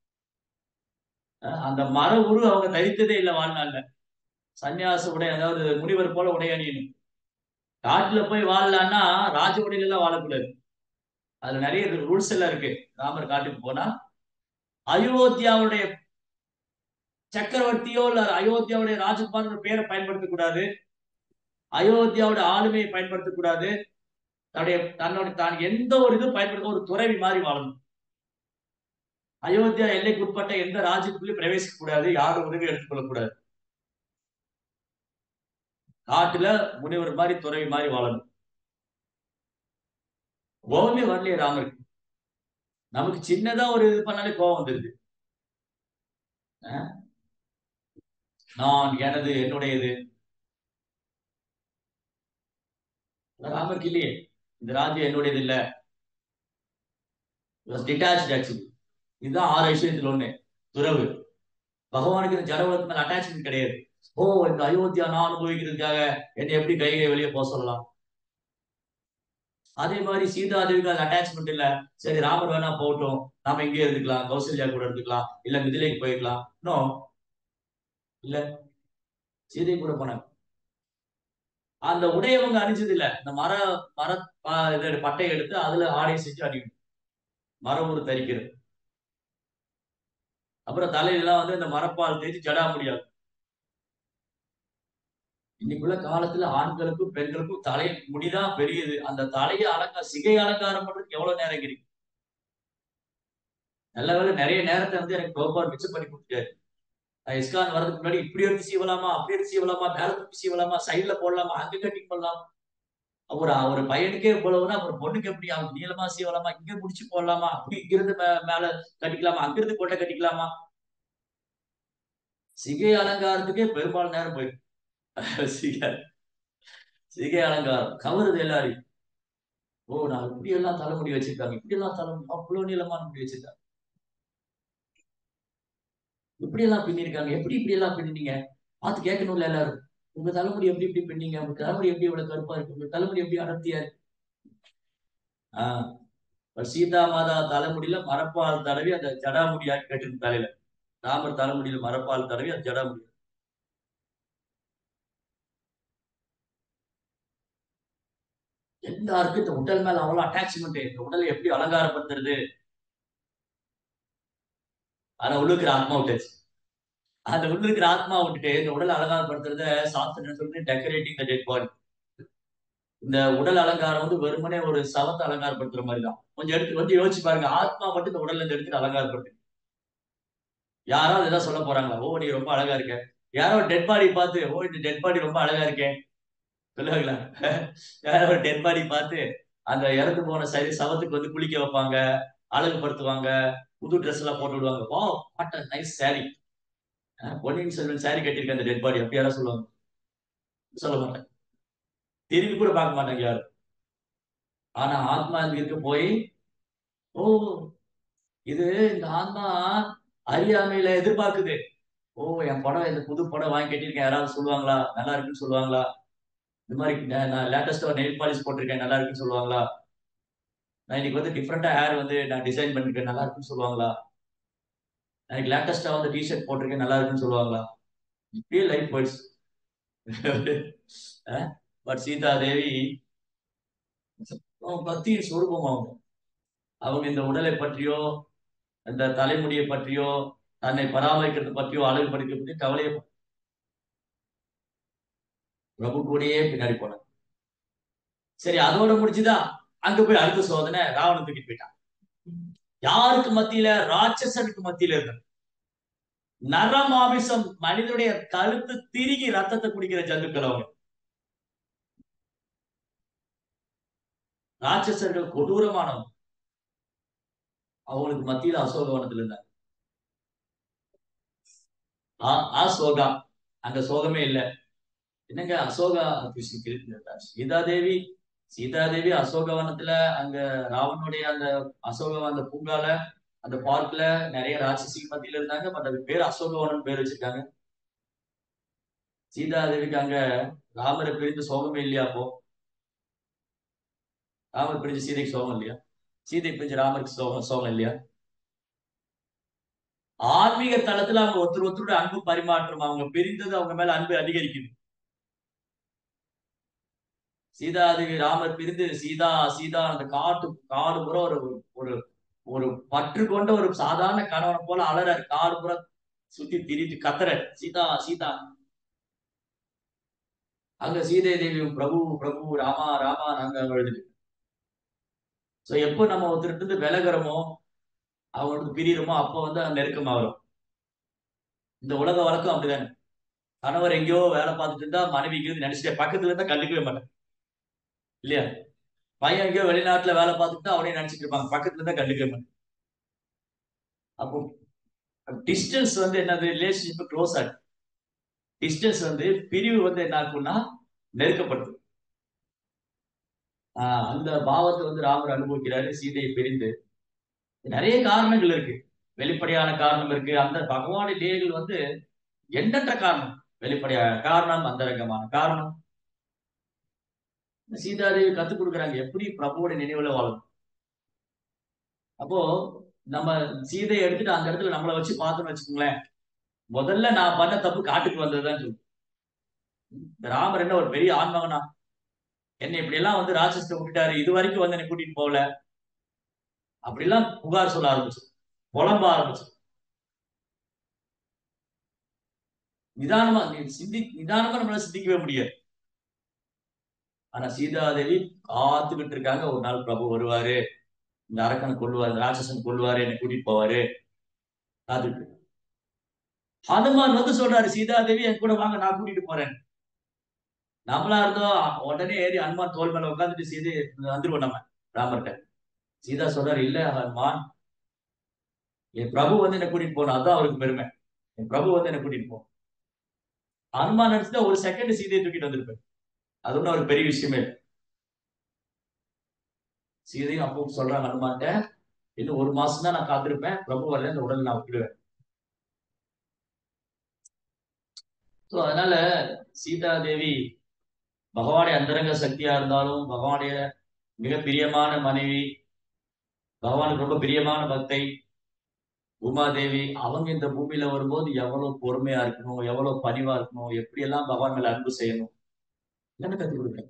அந்த மர உரு அவங்க தரித்ததே இல்லை வாழ்நாள்ல. சன்னியாச உடை, அதாவது முனிவர் போல உடை அணியணும். காட்டுல போய் வாழலான்னா ராஜ உடையில எல்லாம் வாழக்கூடாது. அதுல நிறைய ரூல்ஸ் எல்லாம் இருக்கு. ராமர் காட்டுக்கு போனா அயோத்தியாவுடைய சக்கரவர்த்தியோ இல்ல அயோத்தியாவுடைய ராஜகுமார் பேரை பயன்படுத்தக்கூடாது. அயோத்தியாவோட ஆளுமையை பயன்படுத்தக்கூடாது. தான் எந்த ஒரு இதுவும் பயன்படுத்த ஒரு துறவி மாதிரி வாழணும். அயோத்தியா எல்லைக்கு உட்பட்ட எந்த ராஜ்யத்துக்குள்ளயும் பிரவேசிக்க கூடாது. யாரும் உதவி எடுத்துக்கொள்ள கூடாது. காட்டுல முனிவர் மாதிரி துறவி மாதிரி வாழணும். கோவமே வரலையே ராமருக்கு. நமக்கு சின்னதா ஒரு இது பண்ணாலே கோவம் வந்துருது. நான், எனது, என்னுடையது. ராமருக்கு இல்லையே, இந்த ராஜ்யம் என்னுடையது இல்ல. இதுதான் 6 விஷயத்துல ஒண்ணு. துறவு. பகவானுக்கு இந்த ஜடவத்துக்கு மேல அட்டாச்மெண்ட் கிடையாது. ஓ, இந்த அயோத்தியா நான் அனுபவிக்கிறதுக்காக என்னை எப்படி கையை வெளியே போக சொல்லலாம். அதே மாதிரி சீதாதேவிக்கு அது அட்டாச்மெண்ட் இல்ல. சரி, ராமர் வேணா போகட்டும், நாம இங்கே இருந்துக்கலாம், கௌசல்யா கூட இருந்துக்கலாம், இல்ல மிதிலைக்கு போய்க்கலாம். நோ, இல்ல, சீதை கூட போனாங்க. அந்த உடையவங்க அணிஞ்சது இல்ல. இந்த மர பட்டை எடுத்து அதுல ஆடை செஞ்சு அணியும். மரம் ஒரு தரிக்கிறது. அப்புறம் தலையெல்லாம் வந்து இந்த மரப்பால் தேய்ச்சி ஜடா முடியாது. இன்னைக்குள்ள காலத்துல ஆண்களுக்கும் பெண்களுக்கும் தலை முடிதான் பெரியது. அந்த தலையை சிகை அலங்காரம் பண்றதுக்கு எவ்வளவு நேரம் இருக்கு. நல்ல வேலை நிறைய நேரத்தை வந்து எனக்கு கோபால் மிச்சம் பண்ணி கொடுத்துட்டாரு. இஸ்கான் வரதுக்கு முன்னாடி இப்படி எடுத்து சீவலாமா, அப்படி எடுத்து சீவலாமா, மேல தூக்கி சீவலாமா, சைட்ல போடலாமா, அங்க கட்டிங் பண்ணலாம். ஒரு பையனுக்கே போலவுன்னா அப்புறம் பொண்ணுக்கு எப்படி அவங்க நீளமா சீவலாமா, இங்க முடிச்சு போடலாமா, அப்படி இங்கிருந்து மேல கட்டிக்கலாமா, அங்கிருந்து கொட்டை கட்டிக்கலாமா. சிகை அலங்காரத்துக்கே பெரும்பாலும் நேரம் போயிடும். சிகை சிகை அலங்காரம் கவருது எல்லாரையும். ஓ, நான் இப்படி எல்லாம் தலைமுடி வச்சிருக்காங்க, இப்படி எல்லாம் அவ்வளவு நீளமான முடி வச்சிருக்காங்க, இப்படி எல்லாம் பின்னிருக்காங்க, எப்படி இப்படி எல்லாம் பின்னீங்க பார்த்து கேட்கணும்ல எல்லாரும். உங்க தலைமுடி எப்படி இப்படி பின்னீங்க, உங்க தலைமுடி எப்படி இவ்வளவு கருப்பா இருக்கு, உங்க தலைமுடி எப்படி அடர்த்தியா இருக்கு. சீதா மாதா தலைமுடியில மரப்பால் தடவி அந்த ஜடாமுடியாக்கி கட்டிருந்த தலையில. ராமர் தலைமுடியில மரப்பால் தடவி அந்த ஜடாமுடி. எல்லாருக்கும் இந்த உடல் மேல அவ்வளவு அட்டாச்மெண்ட். இந்த உடலை எப்படி அலங்காரப்படுத்துறது. ஆனா உள்ளுக்கிற ஆத்மா விட்டுச்சு. அந்த உள்ளுக்கிற ஆத்மா விட்டுட்டு இந்த உடல் அலங்காரப்படுத்துறத சாஸ்திரம் சொல்றது டெக்கரேட்டிங் த டெட் பாடி. இந்த உடல் அலங்காரம் வந்து வெறுமனே ஒரு சவத்தை அலங்காரப்படுத்துற மாதிரி தான். கொஞ்சம் எடுத்து வந்து யோசிச்சு பாருங்க. ஆத்மா மட்டும் இந்த உடல்ல இருந்து எடுத்துட்டு அலங்காரப்படுத்து. யாராவது ஏதாவது சொல்ல போறாங்களா? ஓ, நீ ரொம்ப அழகா இருக்க. யாரோ டெட் பாடி பார்த்து, ஓ, இந்த டெட் பாடி ரொம்ப அழகா இருக்கேன் சொல்லுவாங்களா? யாரோ ஒரு டெட் பாடி பார்த்து அந்த இறந்து போன சவத்துக்கு வந்து குளிக்க வைப்பாங்க, அழகுபடுத்துவாங்க, புது ட்ரெஸ் எல்லாம் போட்டு விடுவாங்க. வா, what a nice sari. Ponniyin Selvan sari கட்டியிருக்க அந்த டெட் பாடி அப்படி யாரும் சொல்லுவாங்க? சொல்ல மாட்டாங்க. திரும்பி கூட பார்க்க மாட்டாங்க யாரும். ஆனா ஆத்மா இருக்க போய், ஓ, இது இந்த ஆத்மா அறியாமையில எதிர்பார்க்குது. ஓ, என் படம், இந்த புது படம் வாங்கி கட்டியிருக்கேன், யாராவது சொல்லுவாங்களா நல்லா இருக்குன்னு சொல்லுவாங்களா? இந்த மாதிரி நான் லேட்டஸ்டா நெயில் பாலிஷ் போட்டிருக்கேன், நல்லா இருக்குன்னு சொல்லுவாங்களா? நான் இன்னைக்கு வந்து டிஃப்ரெண்டா ஹேர் வந்து நான் டிசைன் பண்ணிருக்கேன், நல்லா இருக்குன்னு சொல்லுவாங்களா? எனக்கு லேட்டஸ்டா வந்து டிஷர்ட் போட்டிருக்கேன், நல்லா இருக்குன்னு சொல்லுவாங்களா? இப்படியே லைஃப் போயிடுச்சு. பட் சீதா தேவி பக்தியின் சொரூபம். அவங்க இந்த உடலை பற்றியோ இந்த தலைமுடியை பற்றியோ தன்னை பராமரிக்கிறது பற்றியோ அழகுபடுத்த பற்றி கவலையை பிரபு கூடயே பின்னாடி போனார். சரி, அதோட முடிச்சுதா? அங்க போய் அடுத்த சோதனை, ராவணன் தூக்கிட்டு போயிட்டான். யாருக்கு மத்தியில? ராட்சசனுக்கு மத்தியில இருந்த நரமாமிசம், மனிதனுடைய கழுத்து திருகி ரத்தத்தை குடிக்கிற ஜந்துக்கள் அவங்க. ராட்சசர்கள் கொடூரமானவங்க. அவங்களுக்கு மத்தியில அசோகவனத்துல இருந்தாங்க. அசோகா, அங்க சோகமே இல்ல. என்னங்க அசோகா? சீதாதேவி, சீதாதேவி அசோகவனத்துல, அங்க ராவனுடைய அந்த அந்த பூங்கால, அந்த பார்க்ல நிறைய ராட்சசி மத்தியில இருந்தாங்க. பட் அது பேர் அசோகவனம் பேர் வச்சிருக்காங்க. சீதாதேவிக்கு அங்க ராமரை பிரிந்து சோகமே இல்லையா? அப்போ ராமர் பிரிஞ்சு சீதைக்கு சோகம் இல்லையா? சீதை பிரிஞ்சு ராமருக்கு சோகம் சோகம் இல்லையா? ஆன்மீக தளத்துல அவங்க ஒருத்தர் ஒருத்தரோட அன்பு பரிமாற்றம், அவங்க பிரிந்தது அவங்க மேல அன்பு அதிகரிக்குது. சீதாதேவி ராமர் பிரிந்து சீதா சீதா அந்த காடு புற ஒரு ஒரு ஒரு பற்று கொண்ட ஒரு சாதாரண கணவனை போல அலறாரு. காடு புற சுத்தி திரிட்டு கத்துற, சீதா சீதா. அங்க சீதை தேவியும் பிரபு பிரபு ராமா ராமா நாங்க எழுதுது. சோ எப்போ நம்ம ஒருத்தருக்கு இருந்து விலகிறோமோ, அவங்களுக்கு பிரியிறோமோ, அப்போ நெருக்கமா வரும். இந்த உலக வழக்கம் அப்படிதானே. கணவர் எங்கேயோ வேலை பார்த்துட்டு இருந்தா மனைவிக்கு நினைச்சிட்டே பக்கத்துல இருந்தா கண்டுக்கவே மாட்டேன் இல்லையா? பையன் எங்கேயோ வெளிநாட்டுல வேலை பார்த்துட்டு அவனே நினைச்சிட்டு இருப்பாங்க, பக்கத்துல இருந்தா கண்டுக்கவே மாட்டேன். அப்போ டிஸ்டன்ஸ் என்னது? ரிலேஷன்ஷிப் க்ளோஸ் ஆகும். டிஸ்டன்ஸ் பிரிவு என்ன ஆகும்னா நெருக்கப்படுது. அந்த பாவத்தை ராமர் அனுபவிக்கிறாரு சீதையை பிரிந்து. நிறைய காரணங்கள் இருக்கு. வெளிப்படையான காரணம் இருக்கு. அந்த பகவானுடைய லீலைகள் எண்ணற்ற காரணம். வெளிப்படையான காரணம், அந்தரங்கமான காரணம். சீதாதேவி கத்துக் கொடுக்குறாங்க எப்படி பிரபுவோட நினைவுல வாழும். அப்போ நம்ம சீதையை எடுத்துட்டு அந்த இடத்துல நம்மளை வச்சு பார்த்தோம்னு வச்சுக்கோங்களேன், முதல்ல நான் பண்ண தப்பு காட்டுக்கு வந்ததுதான் சொல்லுவேன். இந்த ராமர் என்ன ஒரு பெரிய ஆன்மகனா? என்னை இப்படி எல்லாம் ராட்சசத்தை விட்டுட்டாரு, இது வரைக்கும் என்னை கூட்டிட்டு போகல, அப்படிலாம் புகார் சொல்ல ஆரம்பிச்சு, புலம்ப ஆரம்பிச்சு. நிதானமா நிதானமா நம்மளால சிந்திக்கவே முடியாது. ஆனா சீதாதேவி காத்துக்கிட்டு இருக்காங்க, ஒரு நாள் பிரபு வருவாரு, இந்த அரக்கனை கொள்வாரு, ராட்சசன் கொள்வாரு, என்னை கூட்டிட்டு போவாரு, காத்துட்டு. ஹனுமான் சொல்றாரு, சீதாதேவி என் கூட வாங்க, நான் கூட்டிட்டு போறேன். நம்மளா இருந்தோம் உடனே ஏறி ஹனுமான் தோல் மேல உட்காந்துட்டு சீதை வந்துருவோம் நம்ம ராமர்கிட்ட. சீதா சொல்றாரு, இல்ல ஹனுமான், என் பிரபு என்னை கூட்டிட்டு போகணும், அதுதான் அவருக்கு பெருமை. என் பிரபு என்னை கூட்டிட்டு போகணும். ஹனுமான் நினைச்சுட்டா ஒரு செகண்ட் சீதையை தூக்கிட்டு வந்திருப்பேன். அது ஒன்றும் ஒரு பெரிய விஷயமே இல்லை. சீதையும் அப்போ சொல்றாங்க ஹனுமான்ட்ட, இன்னும் ஒரு மாசம் தான் நான் காத்திருப்பேன், பிரபு வரல, இந்த உடல் நான் விட்டுடுவேன். ஸோ அதனால சீதா தேவி பகவானுடைய அந்தரங்க சக்தியா இருந்தாலும், பகவானுடைய மிக பிரியமான மனைவி, பகவானுக்கு ரொம்ப பிரியமான பக்தை உமாதேவி, அவங்க இந்த பூமியில வரும்போது எவ்வளவு பொறுமையா இருக்கணும், எவ்வளவு பணிவா இருக்கணும், எப்படி எல்லாம் பகவான் மேல அன்பு செய்யணும், என்ன கத்துக் கொடுக்குறேன்.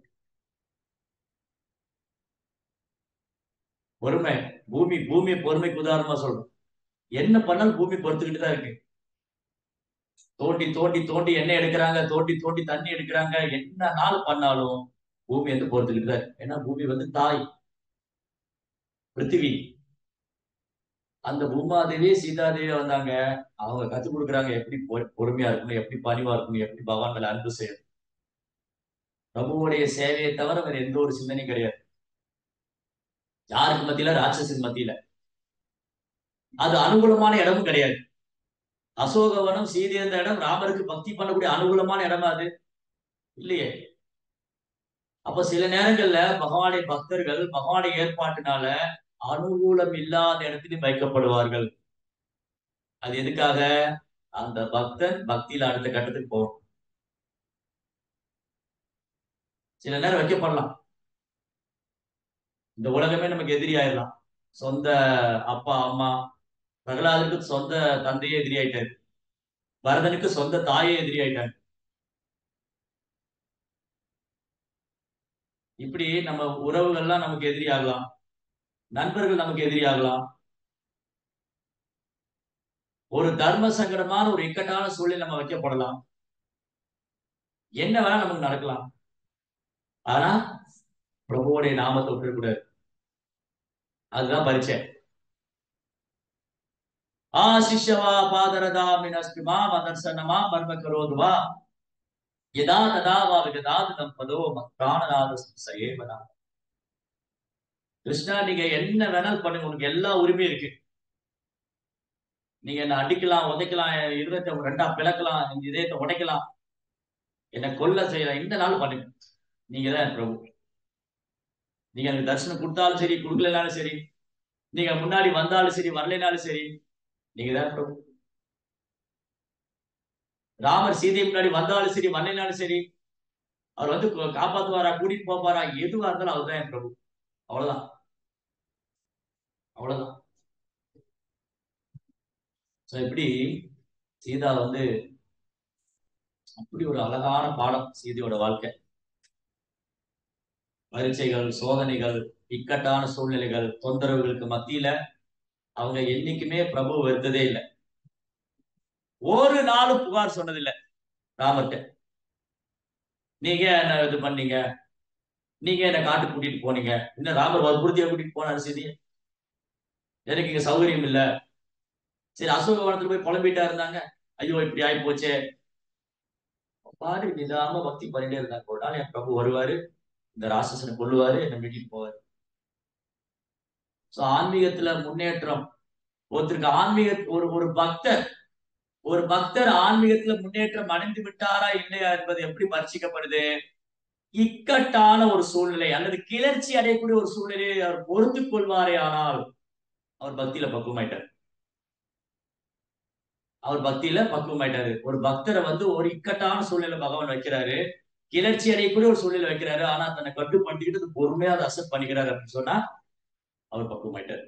பொறுமை. பூமி பொறுமைக்கு உதாரணமா சொல்றோம். என்ன பண்ணாலும் பூமி பொறுத்துக்கிட்டு தான் இருக்கு. தோண்டி தோண்டி தோண்டி எண்ணெய் எடுக்கிறாங்க, தோண்டி தோண்டி தண்ணி எடுக்கிறாங்க, என்ன நாள் பண்ணாலும் பூமி பொறுத்துக்கிட்டு தான் இருக்கு. ஏன்னா பூமி தாய், பிருத்திவி. அந்த பூமாதேவி சீதாதேவி வந்தாங்க, அவங்க கத்துக் கொடுக்குறாங்க எப்படி பொறுமையா இருக்கணும், எப்படி பணிவா இருக்கணும், எப்படி பகவான் மேல அன்பு செய்யணும். பிரபுவுடைய சேவையை தவிர வேற எந்த ஒரு சிந்தனையும் கிடையாது. யாருக்கு மத்தியில? ராட்சசின் மத்தியில. அது அனுகூலமான இடமும் கிடையாது. அசோகவனம் சீதை இருந்த இடம் ராமருக்கு பக்தி பண்ணக்கூடிய அனுகூலமான இடமா அது இல்லையே. அப்ப சில நேரங்கள்ல பகவானுடைய பக்தர்கள் பகவானுடைய ஏற்பாட்டினால அனுகூலம் இல்லாத இடத்திலும் வைக்கப்படுவார்கள். அது எதுக்காக? அந்த பக்தன் பக்தியில அடுத்த கட்டத்துக்கு போகும். சில நேரம் வைக்கப்படலாம். இந்த உலகமே நமக்கு எதிரி ஆயிடலாம். சொந்த அப்பா அம்மா, பிரகலாதனுக்கு சொந்த தந்தையே எதிரி ஆயிட்டாரு, பரதனுக்கு சொந்த தாயே எதிரி ஆயிட்டாரு. இப்படி நம்ம உறவுகள்லாம் நமக்கு எதிரி ஆகலாம், நண்பர்கள் நமக்கு எதிரி ஆகலாம். ஒரு தர்ம சங்கடமான ஒரு இக்கட்டான சூழலில் நம்ம வைக்கப்படலாம். என்ன வேணா நமக்கு நடக்கலாம். ஆனா பிரபுவோடைய நாமத்தை விட்டுறக்கூடாது. அதுதான் பரீட்சை. ஆசிஷவா பாதரதா மினஸ்திமா மதர்சனமா மர்ம கரோதுவா யதா ததா வா விகதாது தம்பதோ பிராணநாத சயேவனா. கிருஷ்ணா, நீங்க என்ன வேணாலும் பண்ணுங்க, உங்களுக்கு எல்லா உரிமையும் இருக்கு. நீங்க என்ன அடிக்கலாம், உதைக்கலாம், இருதயத்தை ரெண்டா பிளக்கலாம், இதயத்தை உடைக்கலாம், என்ன கொல்ல செய்யலாம், இந்த நாள் பண்ணுங்க. நீங்க தான் பிரபு. நீங்க எனக்கு தரிசனம் கொடுத்தாலும் சரி, கொடுக்கலனாலும் சரி, நீங்க முன்னாடி வந்தாலும் சரி, வரலைனாலும் சரி, நீங்க தான் பிரபு. ராமர் சீதை முன்னாடி வந்தாலும் சரி, வரலைனாலும் சரி, அவர் வந்து காப்பாத்துவாரா, கூட்டிட்டு போப்பாரா, எதுவா இருந்தாலும் அவர் தான் என் பிரபு. அவ்வளவுதான், அவ்வளவுதான். சோ இப்படி சீதா வந்து அப்படி ஒரு அழகான பாடம் சீதையோட வாழ்க்கை. பரீட்சைகள், சோதனைகள், இக்கட்டான சூழ்நிலைகள், தொந்தரவுகளுக்கு மத்தியில அவங்க என்னைக்குமே பிரபு வெறுத்ததே இல்லை. ஒரு நாளும் புகார் சொன்னதில்லை ராமர்கிட்ட. நீங்க என்ன இது பண்ணீங்க, நீங்க என்ன காட்டுக்கு கூட்டிட்டு போனீங்க, இன்னும் ராமர் வற்புறுத்தியா கூட்டிட்டு போனாரு சரி, எனக்கு இங்க சௌகரியம் இல்ல. சரி, அசோகவனத்துல போய் புலம்பிட்டா இருந்தாங்க, ஐயோ இப்படி ஆகி போச்சே. பாரு நிதாம பக்தி பண்ணிட்டே இருந்தாங்க. ஒரு நாள் என் பிரபு வருவாரு, இந்த ராட்சசனை கொல்லுவாரு, என்ன மீட்டிட்டு போவாரு. சோ ஆன்மீகத்துல முன்னேற்றம், ஒருத்தருக்கு ஆன்மீக ஒரு ஒரு பக்தர் ஒரு பக்தர் ஆன்மீகத்துல முன்னேற்றம் அடைந்து விட்டாரா இல்லையா என்பது எப்படி பரிசிக்கப்படுது? இக்கட்டான ஒரு சூழ்நிலை அல்லது கிளர்ச்சி அடையக்கூடிய ஒரு சூழ்நிலையை அவர் பொறுத்துக் கொள்வாரே ஆனால் அவர் பக்தியில பக்குவமாயிட்டார். அவர் பக்தியில பக்குவமாயிட்டாரு. ஒரு பக்தரை வந்து ஒரு இக்கட்டான சூழ்நிலை பகவான் வைக்கிறாரு, கிளர்ச்சி அடையக்கூடிய ஒரு சூழ்நிலை வைக்கிறாரு, ஆனா தன்னை கட்டுப்படுத்திக்கிட்டு பொறுமையா அதை அக்செப்ட் பண்ணிக்கிறாரு அப்படின்னு சொன்னா அவர் பக்குவமாயிட்டாரு.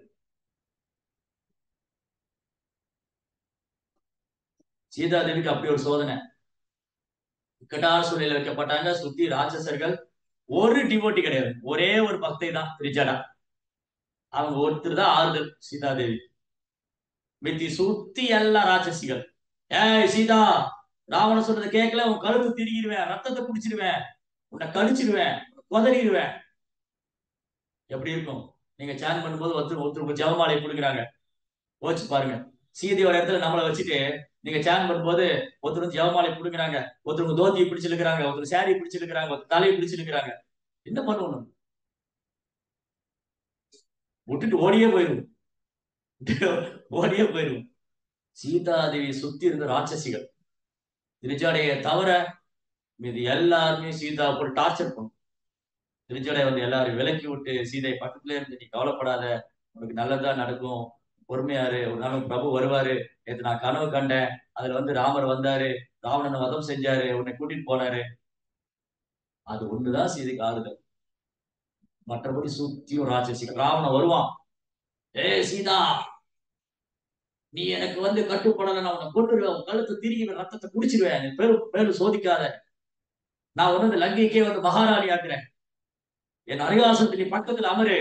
சீதாதேவிக்கு அப்படி ஒரு சோதனை. இக்கட்டான சூழ்நிலை வைக்கப்பட்டாங்க, சுத்தி ராட்சசர்கள். ஒரு டிவோட்டி கிடையாது, ஒரே ஒரு பக்தை தான் திரிஜடா. அவங்க ஒருத்தர் தான் ஆறுதல் சீதாதேவி. மித்தி சுத்தி எல்லாம் ராட்சசிகள். ஏய் சீதா, ராவண சொல்றதை கேட்கல, உன் கழுத்து திரிகிடுவேன், ரத்தத்தை குடிச்சிருவேன், உன்னை கடிச்சிருவேன், கொதறிடுவேன். எப்படி இருக்கும்? நீங்க சேன் பண்ணும்போது ஒருத்தருக்கு ஜெபமாலை கொடுக்குறாங்க, யோசிச்சு பாருங்க. சீதையோட இடத்துல நம்மளை வச்சுட்டு நீங்க சேன் பண்ணும்போது ஒருத்தர் ஜெபமாலை கொடுக்குறாங்க, ஒருத்தருக்கு தோத்தியை பிடிச்சிருக்கிறாங்க, ஒருத்தர் சாரி பிடிச்சிருக்கிறாங்க, ஒருத்தர் தலையை பிடிச்சிருக்கிறாங்க, என்ன பண்ணணும்? விட்டுட்டு ஓடியே போயிடும், ஓடியே போயிடும். சீதாதேவி சுத்தி இருந்த ராட்சசிகள். திருஜாடையை தவிர மீது எல்லாருமே சீதா போட்டு டார்ச்சர் பண்ணும். திருஜடை வந்து எல்லாரும் விலக்கி விட்டு, சீதை பக்கத்துல இருந்து நீ கவலைப்படாத, உனக்கு நல்லதா நடக்கும், பொறுமையாரு, ஒரு நாள் பிரபு வருவாரு, நேற்று நான் கனவு கண்டேன், அதுல வந்து ராமர் வந்தாரு, ராவணனை வதம் செஞ்சாரு, உன்னை கூட்டிட்டு போனாரு. அது ஒண்ணுதான் சீதைக்கு ஆறுதல். மற்றபடி சுத்தியும் ராட்சசிகள். ராவணன் வருவான், ஏ சீதா, நீ எனக்கு வந்து கட்டுப்படல, நான் உன்னை கொண்டுருவேன், உன் கழுத்தை திருகி ரத்தத்தை குடிச்சிருவேன், நீ மேலும் சோதிக்காத, நான் ஒண்ணு இந்த லங்கைக்கே வந்து மகாராணி ஆக்குறேன், என் அரியாசனத்தில் நீ பக்கத்துல அமரு.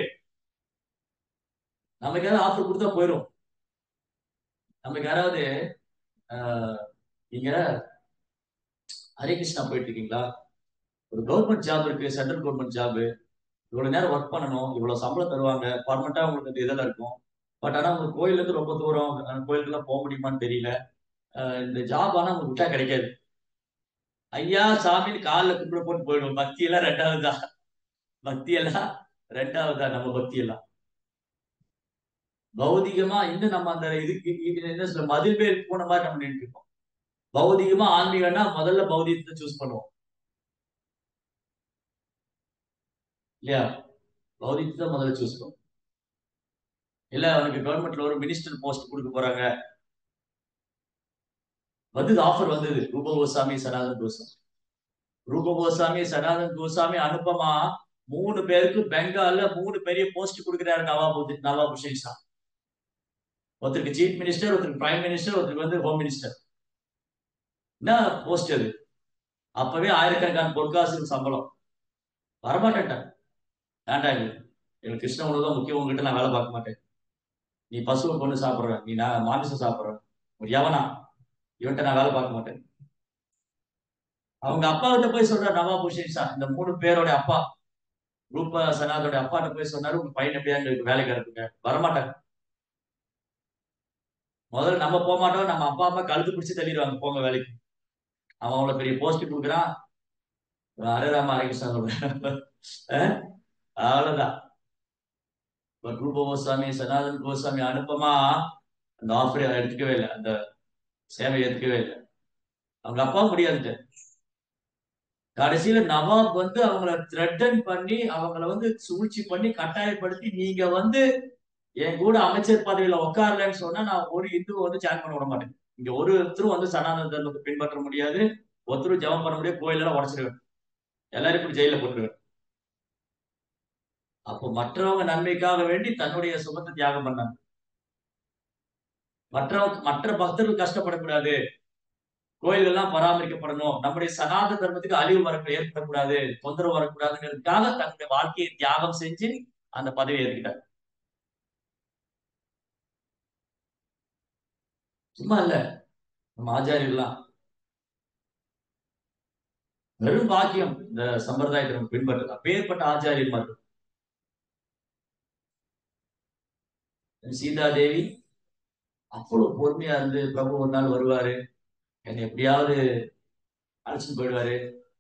நமக்கு ஏதாவது ஆஃபர் கொடுத்தா போயிடும். நமக்கு யாராவது நீங்க ஹரே கிருஷ்ணா போயிட்டு இருக்கீங்களா, ஒரு கவர்மெண்ட் ஜாப் இருக்கு, சென்ட்ரல் கவர்மெண்ட் ஜாப், இவ்வளவு நேரம் ஒர்க் பண்ணணும், இவ்வளவு சம்பளம் தருவாங்க, பர்மனண்டா உங்களுக்கு இந்த இதெல்லாம் இருக்கும். பட் ஆனா உங்க கோயில இருந்து ரொம்ப தூரம், கோயிலுக்கு எல்லாம் போக முடியுமான்னு தெரியல, இந்த ஜாப் ஆனா உங்களுக்கு விட்டா கிடைக்காது. ஐயா சாமின்னு காலில் கும்பிட போட்டு போயிடும். பக்தி எல்லாம் ரெண்டாவதா, பக்தி எல்லாம் ரெண்டாவதா, நம்ம பக்தி எல்லாம் பௌதிகமா இன்னும் நம்ம அந்த இதுக்கு என்ன சொல்ல மதில் மேல் போன மாதிரி நம்ம நின்று இருக்கோம். பௌதிகமா ஆன்மீகம்னா முதல்ல பௌதிகத்தை சூஸ் பண்ணுவோம் இல்லையா? பௌதிகத்தை முதல்ல சூஸ் பண்ணுவோம். இல்ல அவனுக்கு கவர்மெண்ட்ல ஒரு மினிஸ்டர் போஸ்ட் கொடுக்க போறாங்க, வந்தது ஆஃபர் வந்தது, ரூப கோசாமி, சனாதன் கோசாமி. ரூப கோசாமி, சனாதன் கோசாமி, அனுப்பமா, 3 பேருக்கு பெங்கால்ல 3 பெரிய போஸ்ட் கொடுக்குறாரு நவாப் ஹுசைன் ஷா. ஒருத்தருக்கு சீஃப் மினிஸ்டர், ஒருத்தருக்கு பிரைம் மினிஸ்டர், ஒருத்தருக்கு வந்து ஹோம் மினிஸ்டர். என்ன போஸ்ட் அது? அப்பவே ஆயிரக்கணக்கான பொற்காசு சம்பளம். வரமாட்டேன்ட்டான். வேண்டாம், எனக்கு கிருஷ்ண உணவு தான் முக்கியம், உங்ககிட்ட நான் வேலை பார்க்க மாட்டேன். நீ பசுவை கொண்டு சாப்பிடுற, நீ நான் மாமிசம் சாப்பிடுற ஒரு எவனா, இவன்ட்ட நான் வேலை பார்க்க மாட்டேன். அவங்க அப்பா கிட்ட போய் சொல்றாரு நவாப் ஹுசேன் ஷா, இந்த 3 பேரோட அப்பா, ரூபா சனாதோட அப்பாட்ட போய் சொன்னாரு, உங்க பையன் எப்படியா எங்களுக்கு வேலைக்கு அனுப்புங்க. வரமாட்டாங்க. முதல்ல நம்ம போக மாட்டோம், நம்ம அப்பா அம்மா கழுத்து பிடிச்சு தள்ளிடுவாங்க, போங்க வேலைக்கு. அவன் அவ்வளவு பெரிய போஸ்ட் கொடுக்குறான். ஹரே ராம ஹரே கிருஷ்ணா சொல்றேன். அவ்வளவுதான். ரூப கோஸ்வாமி, சனாதன் கோஸ்வாமி, அனுப்பமா அந்த ஆஃபரை எடுத்துக்கவே இல்லை, அந்த சேவையை எடுத்துக்கவே இல்லை. அவங்க அப்பா முடியாது. கடைசியில நவாப் வந்து அவங்கள த்ரெட்டன் பண்ணி, அவங்கள வந்து சூழ்ச்சி பண்ணி, கட்டாயப்படுத்தி, நீங்க வந்து என் கூட அமைச்சர் பதவியில உட்காரலன்னு சொன்னா நான் ஒரு இந்துவை வந்து ஜாயின் பண்ண விட மாட்டேன். இங்க ஒருத்தரும் வந்து சனாதன தர்மத்தை பின்பற்ற முடியாது, ஒருத்தரும் ஜெபம் பண்ண முடியாது, கோயிலெல்லாம் உடச்சிருவேன், எல்லாரும் இப்படி ஜெயில போட்டுருவேன். அப்போ மற்றவங்க நன்மைக்காக வேண்டி தன்னுடைய சுகத்தை தியாகம் பண்ணாங்க. மற்ற பக்தர்கள் கஷ்டப்படக்கூடாது, கோயில்கள்லாம் பராமரிக்கப்படணும், நம்முடைய சனாதன தர்மத்துக்கு அழிவு ஏற்படக்கூடாது, தொந்தரவு வரக்கூடாதுங்கிறதுக்காக தன்னுடைய வாழ்க்கையை தியாகம் செஞ்சு அந்த பதவியை ஏற்றுக்கிட்டார். சும்மா இல்ல, நம்ம ஆச்சாரியர்கள்லாம் வெறும் பாக்கியம் இந்த சம்பிரதாயத்தை நம்ம பின்பற்றலாம். அப்பேற்பட்ட ஆச்சாரியன்மார்கள். சீதா தேவி அவ்வளவு பொறுமையா இருந்து, பிரபு ஒரு நாள் வருவாரு, என்னை எப்படியாவது அழைச்சிட்டு போயிடுவாரு.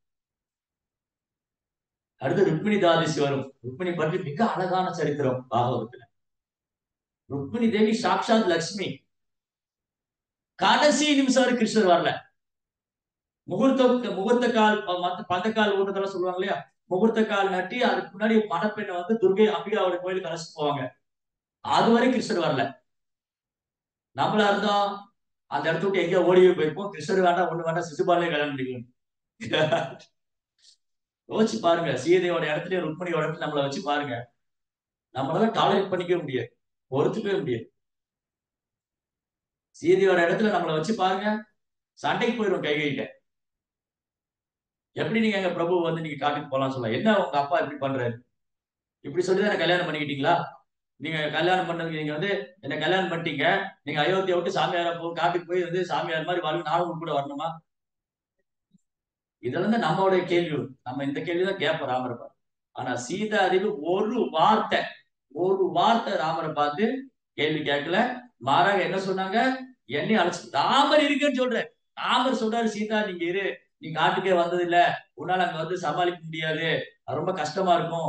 அடுத்து ருக்மிணி தாதிசி வரும். ருக்மிணி பற்றி மிக அழகான சரித்திரம் பாகவதத்துல. ருக்மிணி தேவி சாட்சாத் லட்சுமி. கடைசி நிமிஷம் வரை கிருஷ்ணர் வரல. முகூர்த்த கால், பந்த கால் ஊட்டத்தெல்லாம் சொல்லுவாங்க இல்லையா, முகூர்த்த கால் நட்டி அதுக்கு முன்னாடி மணப்பெண்ணை வந்து துர்கை அம்பிகாவோட கோயிலுக்கு அழைச்சிட்டு போவாங்க. அதுவரை கிருஷ்ணர் வரல. நம்மளா இருந்தோம் அந்த இடத்த விட்டு எங்கேயோ ஓடியே போயிருப்போம். கிருஷ்ணர் வேண்டாம், ஒண்ணு வேண்டாம், சிசுபாலே கல்யாணம் பண்ணிக்கணும். யோசிச்சு பாருங்க, சீதையோட இடத்துல ருக்மிணியோட இடத்துல நம்மளை வச்சு பாருங்க, நம்மளால டாலரேட் பண்ணிக்கவே முடியாது, பொறுத்துக்கவே முடியாது. சீதையோட இடத்துல நம்மளை வச்சு பாருங்க, சண்டைக்கு போயிடும் கைகிட்ட. எப்படி நீங்க எங்க பிரபு வந்து நீங்க காட்டுக்கு போலாம் சொல்ல, என்ன உங்க அப்பா இப்படி பண்றாரு, இப்படி சொல்லிதான் கல்யாணம் பண்ணிக்கிட்டீங்களா, நீங்க கல்யாணம் பண்ணதுக்கு நீங்க வந்து என்ன கல்யாணம் பண்ணிட்டீங்க, நீங்க அயோத்தியை விட்டு சாமியாரா காட்டுக்கு போய் வந்து சாமியார் மாதிரி வாழ்க்கை நானும் கூட வரணுமா? இதுல இருந்து நம்மளுடைய கேள்வி, நம்ம இந்த கேள்விதான் கேட்போம் ராமரை பார்த்து. ஆனா சீதா அறிவு ஒரு வார்த்தை ராமரை பார்த்து கேள்வி கேட்கல. மாறாக என்ன சொன்னாங்க, என்னை அழைச்சு ராமர் இருக்குன்னு சொல்றேன். ராமர் சொல்றாரு, சீதா நீங்க இரு, நீ காட்டுக்கே வந்தது இல்ல, உன்னால அங்க வந்து சமாளிக்க முடியாது, அது ரொம்ப கஷ்டமா இருக்கும்.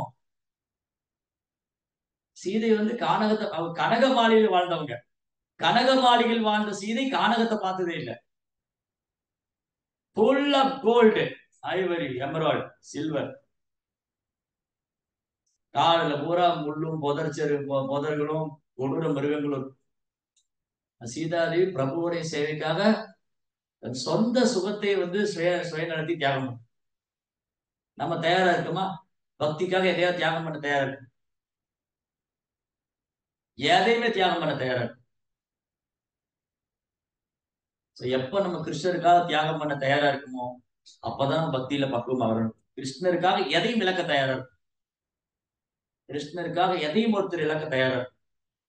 சீதை வந்து கனக மாளிகையில் வாழ்ந்தவங்க. கனக மாளிகையில் வாழ்ந்த சீதை கானகத்தை பார்த்ததே இல்லை. Full of gold, ivory, emerald, silver. காடுல பூரா முள்ளும் புதர்களும் கொடூர மிருகங்களும். சீதாதேவி பிரபுவுடைய சேவைக்காக தன் சொந்த சுகத்தை வந்து சுயநலத்தி தியாகம் பண்ண. நம்ம தயாரா இருக்குமா? பக்திக்காக எதையாவது தியாகம் பண்ண தயாரா இருக்கு? எதையுமே தியாகம் பண்ண தயாரா இருக்கு. எப்ப நம்ம கிருஷ்ணருக்காக தியாகம் பண்ண தயாரா இருக்குமோ அப்பதான் பக்தியில பக்குவம் வரணும். கிருஷ்ணருக்காக எதையும் இழக்க தயாரா இருக்கும். கிருஷ்ணருக்காக எதையும் ஒருத்தர் இழக்க தயாரா இருக்கும்.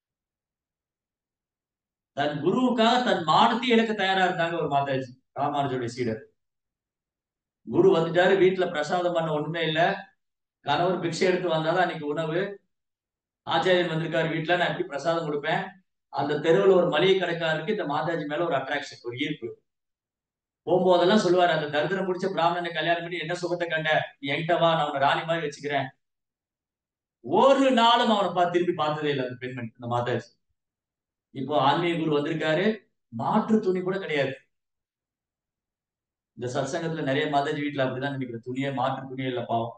தன் குருவுக்காக தன் மானத்தையும் இழக்க தயாரா இருந்தாங்க ஒரு மாதாஜி, ராமானுஜருடைய சீடர். குரு வந்துட்டாரு, வீட்டுல பிரசாதம் பண்ண ஒண்ணுமே இல்ல, கணவர் பிக்ஷை எடுத்து வந்தாதான் அன்னைக்கு உணவு. ஆச்சாரியன் வந்திருக்காரு வீட்டுல, நான் எப்படி பிரசாதம் கொடுப்பேன்? அந்த தெருவில் ஒரு மளிகை கடைக்காரருக்கு இந்த மாதாஜி மேல ஒரு அட்ராக்ஷன், ஒரு ஈர்ப்பு. போகும்போதெல்லாம் சொல்லுவாரு, அந்த தரித்திரம் முடிச்ச பிராமணனை கல்யாணம் பண்ணி என்ன சுகத்தை கண்ட, நீ என்கிட்ட வா, நான் உன்னை ராணி மாதிரி வச்சுக்கிறேன். ஒரு நாளும் அவனை திரும்பி பார்த்ததே இல்லை அந்த பெண்மணி, அந்த மாதாஜி. இப்போ ஆன்மீக குரு வந்திருக்காரு, மாற்று துணி கூட கிடையாது. இந்த சத்சங்கத்துல நிறைய மாதாஜி வீட்டுல அப்படிதான் நினைக்கிற, துணியே மாற்று துணியே இல்ல பாவம்.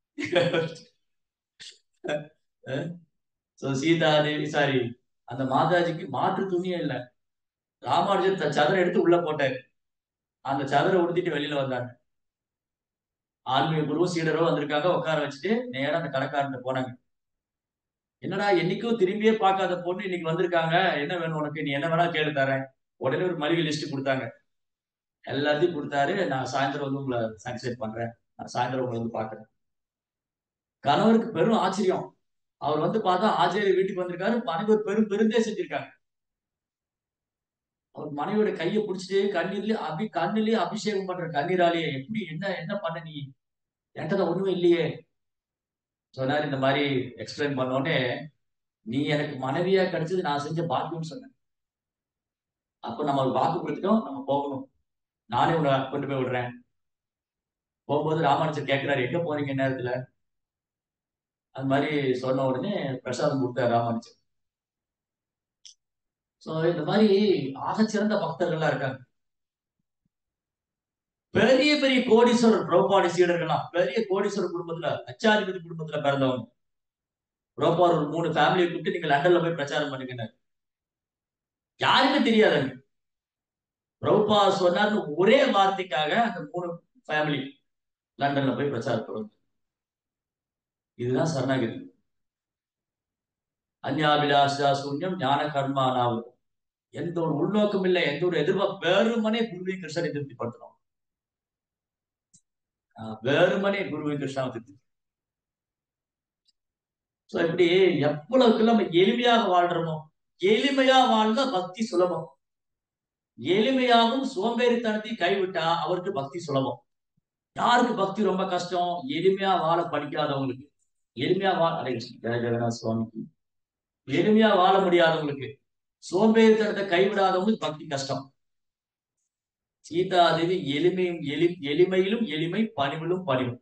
சீதா தேவி சாரி, அந்த மாதாஜிக்கு மாற்று துணியே இல்ல. ராமானுஜர் சதுரை எடுத்து உள்ள போட்டாரு, அந்த சதுரை உடுத்திட்டு வெளியில வந்தாங்க. ஆன்மீக குரு சீடரோ வந்திருக்காங்க, உட்கார வச்சுட்டு நேரம் அந்த கடைக்காரன் போனாங்க. என்னடா என்னைக்கும் திரும்பியே பார்க்காத பொண்ணு இன்னைக்கு வந்திருக்காங்க, என்ன வேணும் உனக்கு, நீ என்ன வேணா கேளு தரேன். உடனே ஒரு மளிகை லிஸ்ட் கொடுத்தாங்க, எல்லாத்தையும் கொடுத்தாரு. நான் சாயந்தரம் வந்து உங்களை சாட்டிஸ்ஃபை பண்றேன், நான் சாயந்தரம் உங்களை வந்து பாக்குறேன். கணவருக்கு பெரும் ஆச்சரியம். அவர் வந்து பார்த்தா ஆச்சாரிய வீட்டுக்கு வந்திருக்காரு, மனைவி ஒரு பெரும் பெருந்தே செஞ்சிருக்காங்க. அவர் மனைவியோட கையை பிடிச்சிட்டு கண்ணிலேயே அபிஷேகம் பண்ற கண்ணீராலேயே எப்படி என்ன என்ன பண்ண நீ என்கிட்ட ஒண்ணுமே இல்லையே சொன்னாரு. இந்த மாதிரி எக்ஸ்பிளைன் பண்ணோடனே, நீ எனக்கு மனைவியா கிடைச்சது நான் செஞ்ச பாக்கியம்னு சொன்னேன். அப்ப நம்ம ஒரு வாக்கு கொடுத்துட்டோம், நம்ம போகணும். நானே உன்னை கொண்டு போய் விடுறேன். போகும்போது ராமானுஜர் கேட்கிறாரு, எங்க போறீங்க நேரத்துல? அது மாதிரி சொன்ன உடனே பிரசாதம் கொடுத்தாரு ராமானுஜர். சோ இந்த மாதிரி ஆகச்சிறந்த பக்தர்கள்லாம் இருக்காங்க. பெரிய பெரிய கோடீஸ்வரர் பிரபுபாடி சீடர்கள்லாம் பெரிய கோடீஸ்வரர் குடும்பத்துல, லட்சாதிபதி குடும்பத்துல பிறந்தவங்க. பிரபுபார் ஒரு 3 ஃபேமிலியை கூப்பிட்டு நீங்க லண்டன்ல போய் பிரச்சாரம் பண்ணுங்க. யாருமே தெரியாதுங்க. பிரபுபா சொன்னார்னு ஒரே வார்த்தைக்காக அந்த 3 ஃபேமிலி லண்டன்ல போய் பிரச்சாரம் பண்ணுங்க. இதுதான் சரணாகதி. அந்யாபிலாஷா சூன்யம் ஞான கர்மானாவும். எந்த ஒரு உள்நோக்கம் இல்லை, எந்த ஒரு எதிர்பார்ப்பு, வெறுமனே குருவை கிருஷ்ணரை திருப்திப்படுத்தணும். வெறுமனே குருவை கிருஷ்ணாவை திருப்தி. சோ இப்படி எவ்வளவுக்கு நம்ம எளிமையாக வாழ்றோமோ, எளிமையா வாழ்ந்தா பக்தி சுலபம். எளிமையாகவும் சோம்பேறித்தனத்தை கைவிட்டா அவருக்கு பக்தி சுலபம். யாருக்கு பக்தி ரொம்ப கஷ்டம்? எளிமையா வாழ படிக்காதவங்களுக்கு, எளிமையா வாழ ஜெகநாத் சுவாமிக்கு எளிமையா வாழ முடியாதவங்களுக்கு, சோம்பேறித்தனத்தை கைவிடாதவங்களுக்கு பக்தி கஷ்டம். சீதாதேவி எளிமையிலும் எளிமை, பணிவிலும் பணிவு.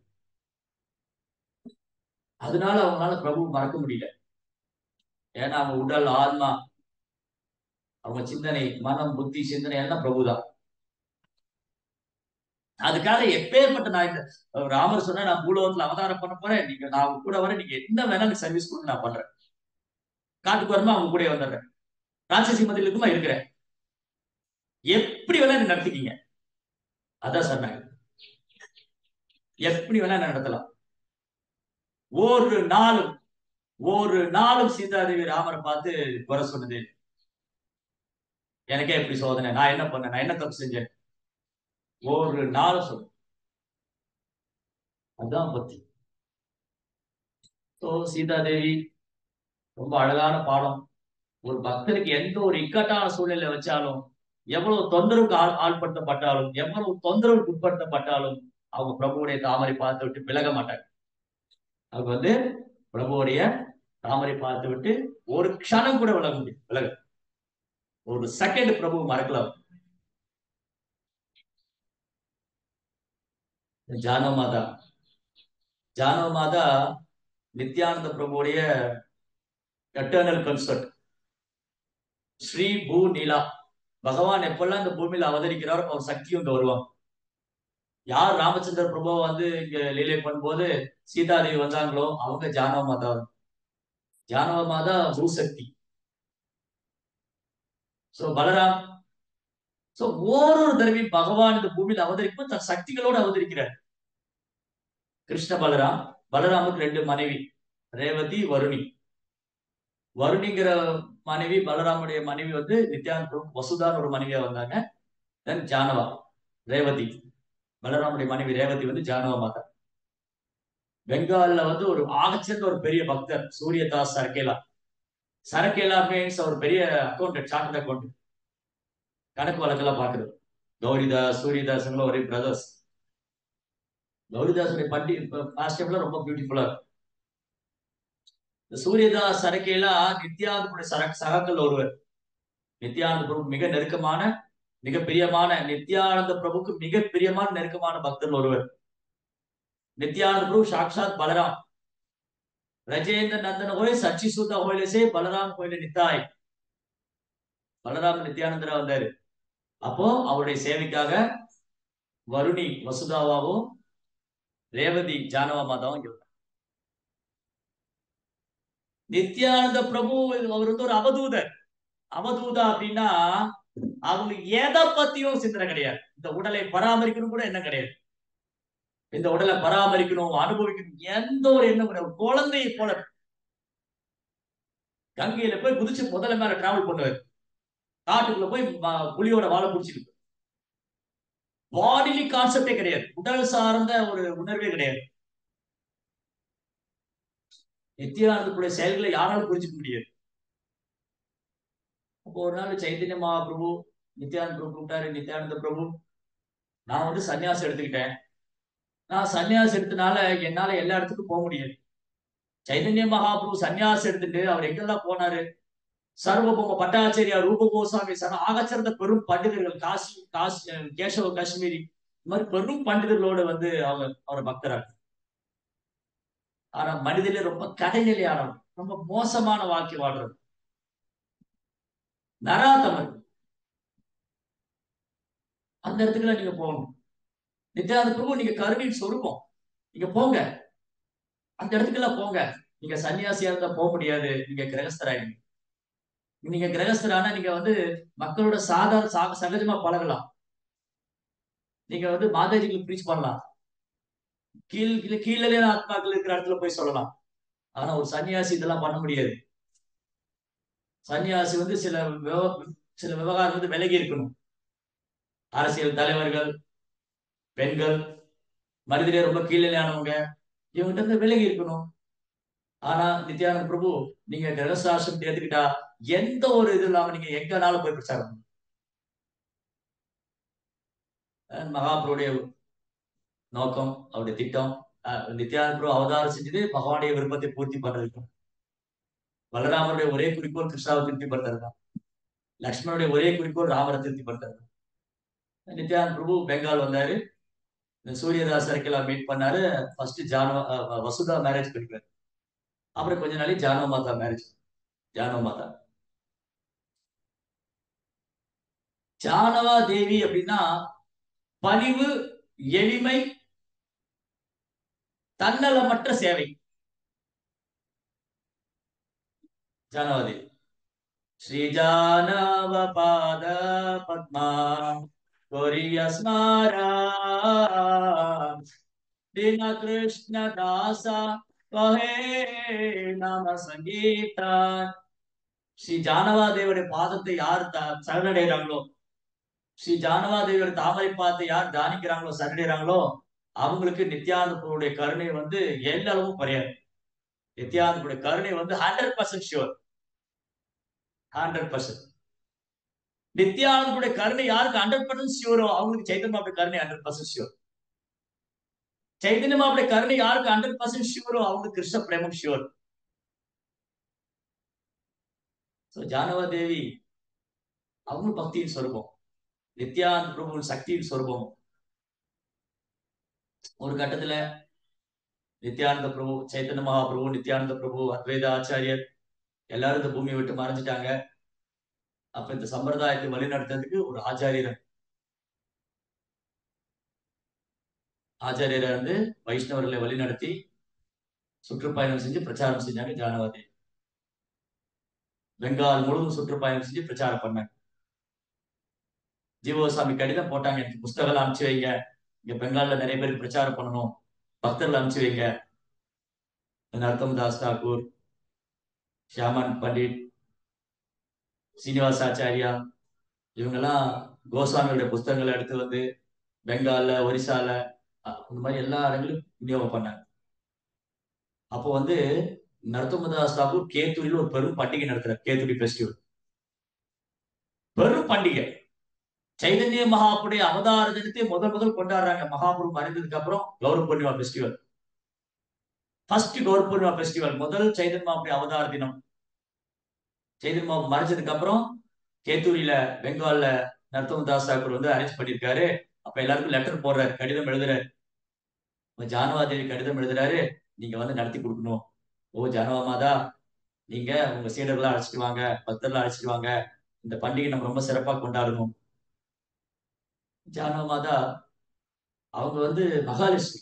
அதனால அவங்களால பிரபு மறக்க முடியல. ஏன்னா அவங்க உடல், ஆன்மா, அவங்க சிந்தனை, மனம், புத்தி, சிந்தனை எல்லாம் பிரபுதான். அதுக்காக எப்பேற்பட்ட நான் இந்த ராமர் சொன்ன, நான் பூலோகத்துல அவதாரம் பண்ண போறேன், நீங்க நான் கூட வர, நீங்க என்ன வேணாலும் சர்வீஸ் கொடுங்க நான் பண்றேன். காட்டுக்கு வரமா அவங்க கூட வந்துடுறேன், ராட்சசி மதிலுக்குமா இருக்கிறேன், எப்படி வேணா நீங்க நடத்திக்கிங்க. அதான் சொன்னாங்க, எப்படி வேணா நடத்தலாம். ஒரு நாளும் சீதாதேவி ராமரை பார்த்து குறை சொன்னது, எனக்கே எப்படி சோதனை, நான் என்ன பண்ணேன், நான் என்ன தப்பு செஞ்சேன், ஒரு நாளும் சொல்ல. அதுதான் பக்தி. சீதாதேவி ரொம்ப அழகான பாடம். ஒரு பக்தருக்கு எந்த ஒரு இக்கட்டான சூழ்நிலை வச்சாலும், எவ்வளவு தொந்தரவுக்கு ஆள்படுத்தப்பட்டாலும், எவ்வளவு தொந்தரவுக்கு உட்படுத்தப்பட்டாலும் அவங்க பிரபுவுடைய தாமரை பார்த்து விட்டு விலக மாட்டாங்க. அவங்க பிரபுவுடைய தாமரை பார்த்து விட்டு ஒரு க்ஷணம் கூட விலக ஒரு செகண்ட் பிரபு மறக்கலாம். ஜானவ மாதா நித்யானந்த பிரபுடைய எட்டர்னல் கன்சர்ட். ஸ்ரீ பூ நீலா, பகவான் எப்பெல்லாம் இந்த பூமியில அவதரிக்கிறாரோ அவர் சக்தியும் இங்க வருவாங்க. யார் ராமச்சந்திர பிரபு இங்க லீலை பண்ணும்போது சீதாதேவி வந்தாங்களோ அவங்க ஜானவ மாதா பூசக்தி. பலராம் ஒரு தடவையும் பகவான் இந்த பூமியில அவதரிக்கும் தன் சக்திகளோடு அவதரிக்கிறார். கிருஷ்ண பலராமுக்கு 2 மனைவி, ரேவதி, வருணி. வருணிங்கிற மனைவி, பலராமுடைய மனைவி நித்யானந்த பிரபு வசுதான் ஒரு மனைவியா வந்தாங்க. தென் ஜானவா, ரேவதி, பலராமுடைய மனைவி ரேவதி ஜானவ மாதா. பெங்கால்ல ஒரு ஆகச்சிறந்த ஒரு பெரிய பக்தர் சூரியதாஸ் சரக்கேலா மீன்ஸ் ஒரு பெரிய அக்கௌண்டன்ட், சார்ட்டர்ட் அக்கௌண்டன்ட், கணக்கு வழக்கெல்லாம் பாக்குறது. கௌரிதாஸ், சூரியதாஸ் ஒரே பிரதர்ஸ். கௌரிதாசுடைய ரொம்ப பியூட்டிஃபுல்லா இருக்கும். சூரியதாஸ் சரக்கேலா நித்யானந்தனுடைய சகாக்கள் ஒருவர். நித்யானந்த பிரபு மிக நெருக்கமான, மிக பிரியமான, நித்யானந்த பிரபுக்கு மிக பிரியமான நெருக்கமான பக்தர் ஒருவர். நித்யானந்த பிரபு சாட்சாத் பலராம். ரஜேந்திர நந்தன ஹோய் சச்சி சுத்த ஹோயிலே பலராம் கோயில நித்தாய். பலராம் நித்யானந்தரா வந்தாரு. அப்போ அவருடைய சேவைக்காக வருணி வசுதாவாவும் ரேவதி ஜானவ மாதாவும் இருந்தார். நித்யானந்த பிரபு அவர் ஒரு அவதூதர். அவதூதா அப்படின்னா அவங்களுக்கு எதை பத்தியும் சிந்தனை கிடையாது. இந்த உடலை பராமரிக்கணும் கூட என்ன கிடையாது. இந்த உடலை பராமரிக்கணும், அனுபவிக்கணும், எந்த ஒரு எண்ணம் கிடையாது. குழந்தையை போல கங்கையில போய் குதிச்சு முதல்ல மேல டிராவல் பண்ணுவார். காட்டுக்குள்ள போய் புலியோட வாழை பிடிச்சிருக்கு. பாடிலி கான்செப்டே கிடையாது, உடல் சார்ந்த ஒரு உணர்வே கிடையாது. நித்யானந்தனுடைய செயல்களை யாராலும் புரிஞ்சுக்க முடியாது. அப்போ ஒரு நாள் சைத்தன்ய மகாபிரபு நித்யானந்த பிரபு கூப்பிட்டாரு. நித்யானந்த பிரபு, நான் வந்து சன்னியாசம் எடுத்துக்கிட்டேன். நான் சன்னியாசம் எடுத்தனால என்னால எல்லா இடத்துக்கும் போக முடியாது. சைதன்ய மகாபிரபு சன்னியாசம் எடுத்துட்டு அவர் எங்கெல்லாம் போனாரு? சர்வபௌம பட்டாச்சாரியா, ரூப கோசாமி, ஆகச்சிறந்த பெரும் பண்டிதர்கள், காசி காசி கேசவ காஷ்மீரி, இந்த மாதிரி பெரும் பண்டிதர்களோட வந்து அவரை பக்தராக. ஆனா மனிதர்களே ரொம்ப கடைநிலையானவர், ரொம்ப மோசமான வாழ்க்கை வாழ்றது, நராதமர். அந்த இடத்துக்குள்ள நீங்க போகணும். நித்யானந்த பிரபு, நீங்க கருணையின் சொரூபம், நீங்க போங்க, அந்த இடத்துக்குள்ள போங்க. நீங்க சன்னியாசியா இருந்தா போக முடியாது, நீங்க கிரகஸ்தராயிங்க. நீங்க கிரகஸ்தரானா நீங்க வந்து மக்களோட சகஜமா பழகலாம். நீங்க வந்து மாதாஜிகளுக்கு ப்ரீச் பண்ணலாம், கீழே ஆத்மாக்கள் இருக்கிற இடத்துல போய் சொல்லலாம். ஆனா ஒரு சன்னியாசி இதெல்லாம் பண்ண முடியாது. சன்னியாசி வந்து சில விவகாரம் வந்து விலகி இருக்கணும். அரசியல் தலைவர்கள், பெண்கள், மனிதரே ரொம்ப கீழேயானவங்க, இவங்கிட்ட இருந்து விலகி இருக்கணும். ஆனா நித்யானந்த பிரபு, நீங்க கிரகசாசம் எடுத்துக்கிட்டா எந்த ஒரு இது இல்லாம நீங்க எங்கனாலும் போய் பிரச்சாரம். மகாபுருடைய நோக்கம், அவருடைய திட்டம், நித்யானந்த பிரபு அவதாரம் செஞ்சது பகவானுடைய விருப்பத்தை பூர்த்தி பண்றதுக்கும். பலராமருடைய ஒரே குறிக்கோள் கிருஷ்ணாவை திருப்தி படுத்துறது தான். லக்ஷ்மணுடைய ஒரே குறிக்கோள் ராமரை திருப்தி படுத்துறது. நித்யானந்த பிரபு பெங்கால் வந்தாரு. சூரியதாஸ் சர்க்கிளா மீட் பண்ணாரு. ஃபர்ஸ்ட் வசுதா மேரேஜ் பண்ணிக்கிறாரு. அப்புறம் கொஞ்ச நாளைக்கு ஜானவ மாதா மேரேஜ். ஜானவ மாதா, ஜானவா தேவி அப்படின்னா பணிவு, எளிமை, தன்னலமற்ற சேவை. ஜானவா தேவி ஸ்ரீ ஜானவ பாத பத்மா கொரிய ஸ்மாரா दीन कृष्ण दासा कहे नाम संगीता. ஸ்ரீ ஜானவாதேவியுடைய பாதத்தை யார் சரணடைகிறாங்களோ, ஸ்ரீ ஜானவாதேவியோட தாமரை பாதத்தை யார் தானிக்கிறாங்களோ, சரணடைகிறாங்களோ, அவங்களுக்கு நித்யானந்தனுடைய கருணை வந்து எந்த அளவும் குறையாது. நித்யானந்தனுடைய கருணை வந்து 100% ஷியோர். 100%. நித்யானந்தனுடைய கருணை யாருக்கு 100% ஷியோரோ அவங்களுக்கு சைத்தன்ய கருணை 100% ஷியோர். சைதன்ய கருணை யாருக்கு 100% ஷியோரோ அவங்க கிருஷ்ண பிரேமம் ஷியோர். ஜானவா தேவி அவங்க பக்தியின் சொரூபம், நித்யானந்த பிரபு சக்தியின் சொரூபம். ஒரு கட்டத்துல நித்யானந்த பிரபு, சைத்தன்ய மகாபிரபு, நித்யானந்த பிரபு, அத்வைத ஆச்சாரியர் எல்லாரும் இந்த பூமியை விட்டு மறைஞ்சிட்டாங்க. அப்ப இந்த சம்பிரதாயத்தை வழிநடத்துறதுக்கு ஒரு ஆச்சாரியரை வந்து வைஷ்ணவர்களை வழிநடத்தி சுற்றுப்பயணம் செஞ்சு பிரச்சாரம் செஞ்சாங்க ஜானவாதி. பெங்கால் முழுவதும் சுற்றுப்பயணம் செஞ்சு பிரச்சாரம் பண்ணாங்க. ஜீவோசாமி கடிதம் போட்டாங்க, எனக்கு புஸ்தகம் அனுப்பிச்சு வைங்க, இங்க பெங்கால்ல நிறைய பேருக்கு பிரச்சாரம் பண்ணணும், பக்தர்கள் அனுப்பிச்சு வைங்க. நரோத்தம் தாஸ் தாக்கூர், ஷியாமன் பண்டிட், சீனிவாசாச்சாரியா, இவங்கெல்லாம் கோஸ்வாமியோட புஸ்தகங்களை எடுத்து வந்து பெங்கால்ல, ஒரிசால, இந்த மாதிரி எல்லா இடங்களும் விநியோகம் பண்ணாங்க. அப்போ வந்து நரோத்தமதாஸ் தாக்கூர் கேத்தூரில் ஒரு பெரும் பண்டிகை நடத்துறாரு, கேத்தூரி பெஸ்டிவல். பெரும் பண்டிகை. சைதன்ய மகாபுடைய அவதார தினத்தை முதல் கொண்டாடுறாங்க. மகாபுரு மறைந்ததுக்கு அப்புறம் கௌரவ பூர்ணிமா பெஸ்டிவல், ஃபர்ஸ்ட் கௌரவ பூர்ணிமா பெஸ்டிவல், முதல் சைதன்ய மகாபுடைய அவதார தினம். சைதன்ய மகாபு மறைஞ்சதுக்கு அப்புறம் கேத்தூரில, பெங்கால்ல நரோத்தமதாஸ் தாக்கூர் வந்து அரேஞ்ச் பண்ணிருக்காரு. அப்ப எல்லாருக்கும் லெட்டர் போடுறாரு, கடிதம் எழுதுறாரு. ஜானவா தேவி கடிதம் எழுதுறாரு, நீங்க வந்து நடத்தி கொடுக்கணும். ஓ ஜானவா மாதா, நீங்க உங்க சீடர்களா அழைச்சிட்டு வாங்க, பக்தர்களா அழைச்சிட்டு வாங்க, இந்த பண்டிகை நம்ம ரொம்ப சிறப்பா கொண்டாடணும். ஜானவ மாதா அவங்க வந்து மகாலட்சுமி.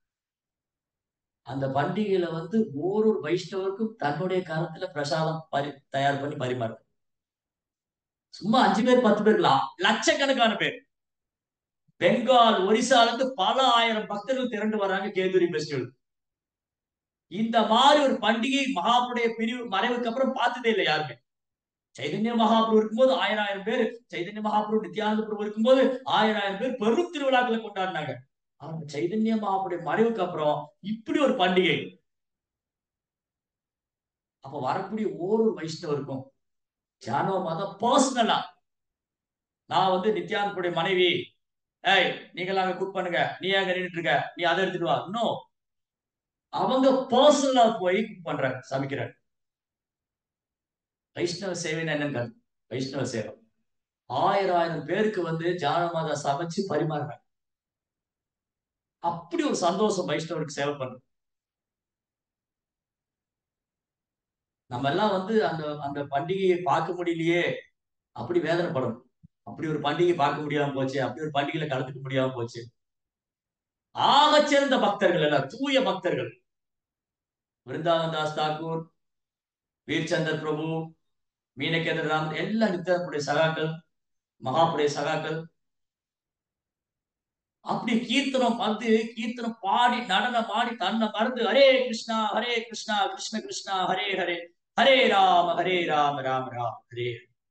அந்த பண்டிகையில வந்து ஒரு வைஷ்ணவருக்கும் தன்னுடைய காலத்துல பிரசாதம் தயார் பண்ணி பரிமாறு. சும்மா 5 பேர் 10 பேர், லட்சக்கணக்கான பேர் பெங்கால், ஒரிசால இருந்து பல ஆயிரம் பக்தர்கள் திரண்டு வர்றாங்க கேதுரி பெஸ்டிவல். இந்த மாதிரி ஒரு பண்டிகை மகாபுடைய பிரிவு மறைவுக்கு அப்புறம் பார்த்ததே இல்லை யாருமே. சைதன்ய மகாபிரபு இருக்கும்போது 1000 பேர், சைதன்ய மகாபிரபு, நித்யானந்த பிரபு இருக்கும்போது 1000 பேர் பெரும் திருவிழாக்களை கொண்டாடினாங்க. ஆனா சைதன்ய மகாபுடைய மறைவுக்கு அப்புறம் இப்படி ஒரு பண்டிகை. அப்ப வரக்கூடிய ஒவ்வொரு வைஷ்ணவருக்கும் ஜானவ மாதா பர்சனலா நான் வந்து நித்யானந்துடைய மனைவி, ஏய் நீங்களாம் அங்க குக் பண்ணுங்க, நீ அங்க நின்றுட்டு இருக்க, நீ அதை எடுத்துட்டு வா. இன்னும் அவங்க பர்சனலா போய் குக் பண்றாங்க, சமைக்கிறாங்க. வைஷ்ணவ சேவைன்னு என்னங்க? வைஷ்ணவ சேவை 1000 பேருக்கு வந்து ஜானமாதா சமைச்சு பரிமாறுறாங்க. அப்படி ஒரு சந்தோஷம் வைஷ்ணவருக்கு சேவை பண்றது. நம்ம எல்லாம் வந்து அந்த அந்த பண்டிகையை பார்க்க முடியலையே, அப்படி வேதனைப்படணும். அப்படி ஒரு பண்டிகை பார்க்க முடியாம போச்சு, அப்படி ஒரு பண்டிகையில கலந்துக்க முடியாம போச்சு. ஆகச்சிறந்த பக்தர்கள் எல்லாம் தூய பக்தர்கள். விருந்தாவன் தாஸ் தாக்கூர், வீர்ச்சந்தர் பிரபு, மீனகேந்திர ராம், எல்லா நித்யானந்துடைய சகாக்கள், மகாபுடைய சகாக்கள். அப்படி கீர்த்தனம் வந்து கீர்த்தனம் பாடி நடனம் ஆடி தன்னை மறந்து ஹரே கிருஷ்ணா கிருஷ்ண கிருஷ்ணா ஹரே ஹரே, ஹரே ராம ராம ராம ஹரே.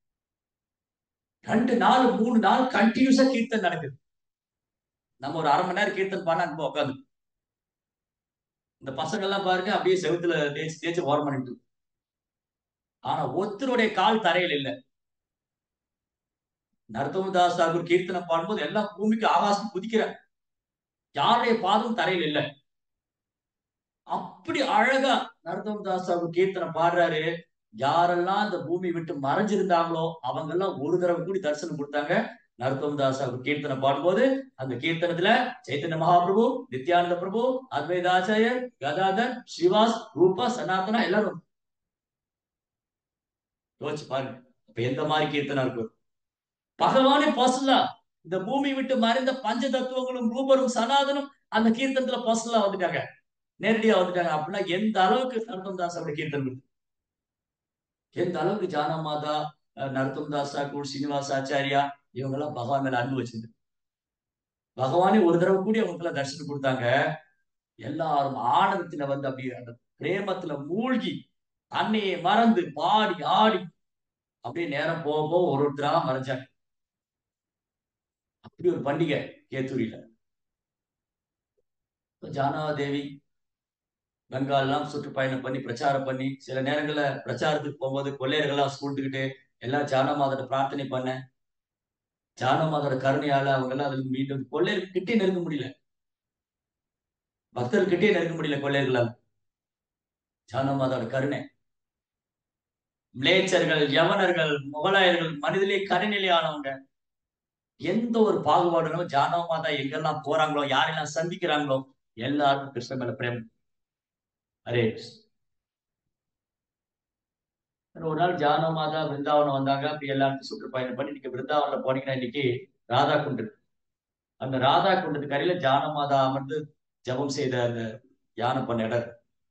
2 நாள் 3 நாள் கண்டினியூஸா கீர்த்தன் நடக்குது. நம்ம ஒரு அரை மணி நேரம் கீர்த்தன் பண்ண அனுப்ப உட்காந்து இந்த பசங்க எல்லாம் பாருங்க அப்படியே செவுத்துல தேய்ச்சி தேய்ச்சி ஓரம் பண்ணிட்டு. ஆனா ஒருத்தருடைய கால் தரையில் இல்லை. நரதமதாஸ் தாக்கூர் கீர்த்தனம் பாடும்போது எல்லாம் பூமிக்கு ஆகாசம் குதிக்கிற, யாருடைய பாதம் தரையில் இல்லை. அப்படி அழகா நரதமதாஸ் தாக்கூர் கீர்த்தனம் பாடுறாரு. யாரெல்லாம் இந்த பூமி விட்டு மறைஞ்சிருந்தாங்களோ அவங்க எல்லாம் ஒரு தடவை கூடி தரிசனம் கொடுத்தாங்க. நரதமதாஸ் தாக்கூர் கீர்த்தனம் பாடும்போது அந்த கீர்த்தனத்துல சைத்தன்ய மகாபிரபு, நித்யானந்த பிரபு, அத்வைதாச்சாரியர், கதாதர், ஸ்ரீவாஸ், ரூபா, சனாதனா எல்லாரும் யோசிச்சு பாருங்க. இப்ப எந்த மாதிரி கீர்த்தனம் இருக்கு? பகவானே பர்சனலா இந்த பூமி விட்டு மறைந்த பஞ்ச தத்துவங்களும் ரூபரும் சனாதனும் அந்த கீர்த்தனத்துல பர்சனலா வந்துட்டாங்க, நேரடியா வந்துட்டாங்க. அப்படின்னா எந்த அளவுக்கு நரதமதாஸ் அவருடைய கீர்த்தனம் இருக்கு, எந்த அளவுக்கு ஜானமாதா, நரதமதாஸ் தாக்கூர், ஸ்ரீனிவாஸ் ஆச்சாரியா இவங்க எல்லாம் பகவான் மேல அன்பு வச்சிருந்து பகவானே ஒரு தடவை கூடி அவங்களுக்கு எல்லாம் தரிசனம் கொடுத்தாங்க. எல்லாரும் ஆனந்தத்துல வந்து அப்படியே அந்த பிரேமத்துல மூழ்கி அன்னையை மறந்து பாடி ஆடி அப்படியே நேரம் போக போக ஒருத்தரா மறைஞ்சாங்க. அப்படி ஒரு பண்டிகை கேத்தூரியில. ஜானாதேவி பெங்கால்லாம் சுற்றுப்பயணம் பண்ணி பிரச்சாரம் பண்ணி சில நேரங்கள்ல பிரச்சாரத்துக்கு போகும்போது கொள்ளையர்கள்லாம் சூழ்ந்துக்கிட்டு எல்லாம் ஜானமாதோட பிரார்த்தனை பண்ண, ஜானமாதோட கருணையால அவங்க எல்லாம் அதுல மீண்டும் கொள்ளையர்கள் கிட்டே நெருங்க முடியல, பக்தர்கள் கிட்டே நெருங்க முடியல கொள்ளையர்களால். ஜானமாதோட கருணை. மிளேச்சர்கள், யவனர்கள், முகலாயர்கள், மனிதர்களே கருநிலை ஆனவங்க, எந்த ஒரு பாகுபாடும் ஜானமாதா எங்கெல்லாம் போறாங்களோ யாரெல்லாம் சந்திக்கிறாங்களோ எல்லாருக்கும் கிருஷ்ண மேல பிரேமம். ஹரே கிருஷ்ண. ஒரு நாள் ஜானமாதா பிருந்தாவனம் வந்தாங்க. அப்படி எல்லாருக்கும் சுற்றுப்பயணம் பண்ணி இன்னைக்கு பிருந்தாவனம்ல போனீங்கன்னா இன்னைக்கு ராதா குண்டு, அந்த ராதா குண்டத்துக்கு அருகில ஜானமாதா அமர்ந்து ஜபம் செய்த அந்த தியானம் பண்ண இடம்.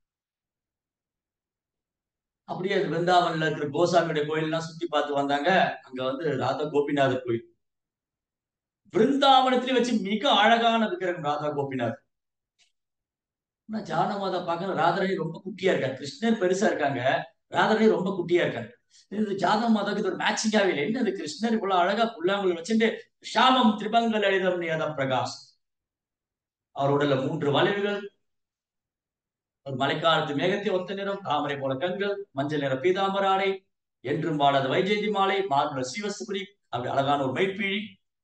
அப்படியே பிருந்தாவன்ல இருக்கிற கோசாமியுடைய கோயில் எல்லாம் சுத்தி பார்த்து வந்தாங்க. அங்க வந்து ராதா கோபிநாதர் கோயில், பிருந்தாவனத்திலே வச்சு மிக அழகான விக்கிரகம் ராதா கோபிநாத். ஆனா ஜானமாதா பார்க்க ராதாராணி ரொம்ப குட்டியா இருக்காங்க, கிருஷ்ணர் பெருசா இருக்காங்க, ராதாராணி ரொம்ப குட்டியா இருக்காங்க. இது ஜானமாதாக்கு இது ஒரு மேட்சிங்காவே இல்லை. என்ன அது கிருஷ்ணர் இவ்வளவு அழகா புல்லாங்குழல் வச்சுட்டு ஷாமம் திரிபங்கல் அழிதம் நியதம் பிரகாஷ், அவர் உடல்ல 3 வளைவுகள், ஒரு மழைக்காலத்து மேகத்தை ஒத்த நிறம், தாமரை போல கண்கள், மஞ்சள் நிற பீதாம்பர ஆடை, என்றும் வாழாத வைஜெயந்தி மாலை, மார்புல சீவசுபடி, அப்படி அழகான ஒரு மைப்பீழி.